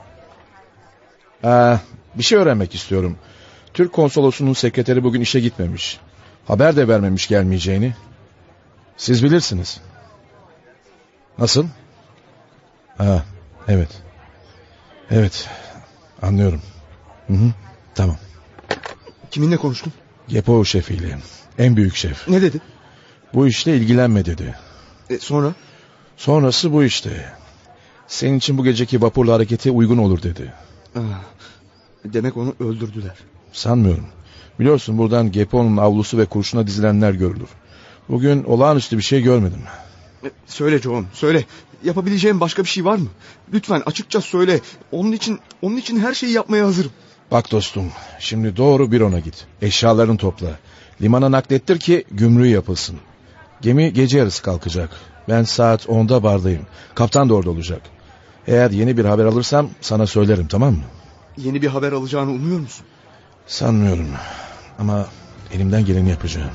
Ee, bir şey öğrenmek istiyorum. Türk konsolosunun sekreteri bugün işe gitmemiş. Haber de vermemiş gelmeyeceğini. Siz bilirsiniz. Nasıl? Ha, evet. Evet, anlıyorum. Hı hı, tamam. Kiminle konuştun? Gepo şefiyle. En büyük şef. Ne dedi? Bu işle ilgilenme dedi. E, sonra? Sonrası bu işte. Senin için bu geceki vapurla harekete uygun olur dedi. Aa, demek onu öldürdüler. Sanmıyorum. Biliyorsun buradan Gepo'nun avlusu ve kurşuna dizilenler görülür. Bugün olağanüstü bir şey görmedim. E, söyle John, söyle. Yapabileceğim başka bir şey var mı? Lütfen açıkça söyle. Onun için onun için her şeyi yapmaya hazırım. Bak dostum, şimdi doğru Büron'a git. Eşyalarını topla. Limana naklettir ki gümrüğü yapılsın. Gemi gece yarısı kalkacak. Ben saat onda bardayım. Kaptan da orada olacak. Eğer yeni bir haber alırsam sana söylerim, tamam mı? Yeni bir haber alacağını umuyor musun? Sanmıyorum. Ama elimden geleni yapacağım.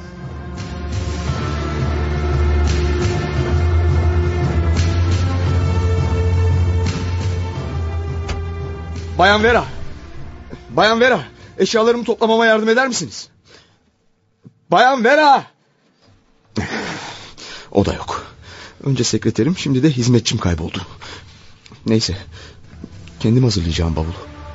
Bayan Vera. Bayan Vera. Eşyalarımı toplamama yardım eder misiniz? Bayan Vera. O da yok. Önce sekreterim, şimdi de hizmetçim kayboldu. Neyse. Kendim hazırlayacağım bavulu.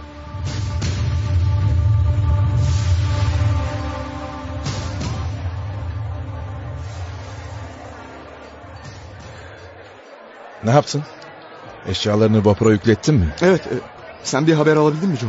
Ne yaptın? Eşyalarını vapura yüklettin mi? Evet. E, sen bir haber alabildin mi John?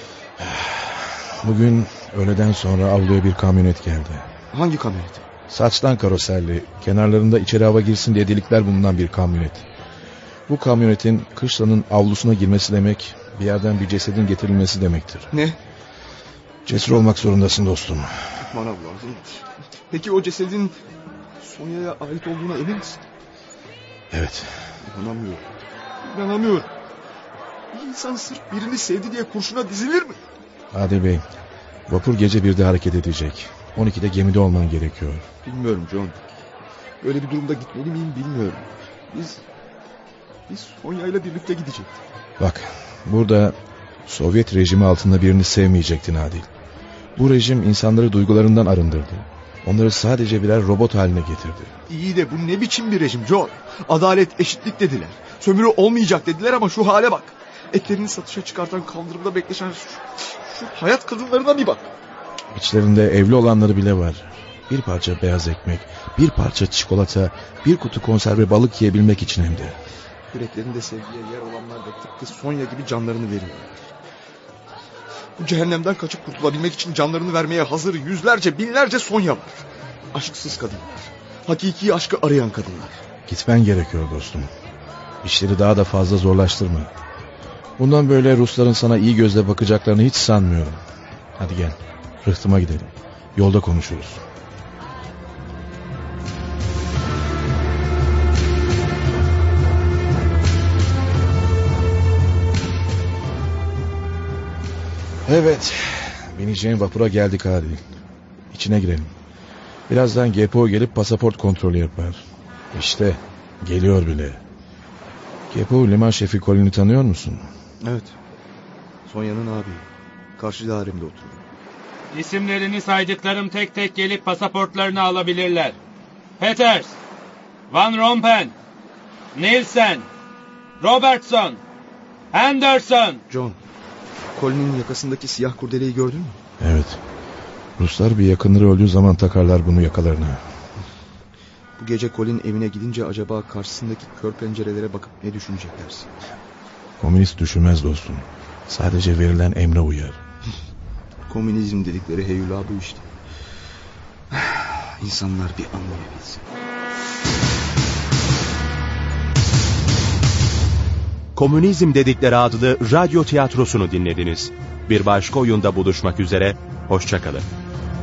Bugün öğleden sonra avluya bir kamyonet geldi. Hangi kamyonet? Saçtan karoserli, kenarlarında içeri hava girsin diye delikler bulunan bir kamyonet. Bu kamyonetin kışlanın avlusuna girmesi demek, bir yerden bir cesedin getirilmesi demektir. Ne? Cesur olmak zorundasın dostum. Bana lazım. Peki o cesedin Sonya'ya ait olduğuna emin misin? Evet. İnanamıyorum. İnanamıyorum. Bir insan sırf birini sevdi diye kurşuna dizilir mi? Adil Bey, vapur gece birde hareket edecek. on ikide gemide olman gerekiyor. Bilmiyorum John. Böyle bir durumda gitmeli miyim bilmiyorum. Biz... Biz Sonya'yla birlikte gidecektik. Bak, burada Sovyet rejimi altında birini sevmeyecektin Adil. Bu rejim insanları duygularından arındırdı. Onları sadece birer robot haline getirdi. İyi de bu ne biçim bir rejim John? Adalet, eşitlik dediler. Sömürü olmayacak dediler ama şu hale bak. Etlerini satışa çıkartan, kaldırımda bekleşen şu, şu hayat kadınlarına bir bak. İçlerinde evli olanları bile var. Bir parça beyaz ekmek, bir parça çikolata, bir kutu konserve balık yiyebilmek için hem de. Yüreklerinde sevgiye yer olanlar da tıpkı Sonya gibi canlarını veriyorlar. Bu cehennemden kaçıp kurtulabilmek için canlarını vermeye hazır yüzlerce, binlerce Sonya var. Aşksız kadınlar. Hakiki aşkı arayan kadınlar. Gitmen gerekiyor dostum. İşleri daha da fazla zorlaştırma. Bundan böyle Rusların sana iyi gözle bakacaklarını hiç sanmıyorum. Hadi gel, rıhtıma gidelim. Yolda konuşuruz. Evet, bineceğin vapura geldik hadi. İçine girelim. Birazdan G P O gelip pasaport kontrolü yapar. İşte geliyor bile. G P O liman şefi Colin'i tanıyor musun? Evet. Sonya'nın abi. Karşı dairemde oturuyor. İsimlerini saydıklarım tek tek gelip pasaportlarını alabilirler. Peters, Van Rompen, Nielsen, Robertson, Henderson. John, Colin'in yakasındaki siyah kurdeleyi gördün mü? Evet. Ruslar bir yakınları öldüğü zaman takarlar bunu yakalarına. Bu gece Colin evine gidince acaba karşısındaki kör pencerelere bakıp ne düşünecek dersin? Komünist düşünmez dostum. Sadece verilen emre uyar. Komünizm dedikleri heyula bu işte. İnsanlar bir anlayabilsin. Komünizm dedikleri adlı radyo tiyatrosunu dinlediniz. Bir başka oyunda buluşmak üzere, hoşça kalın.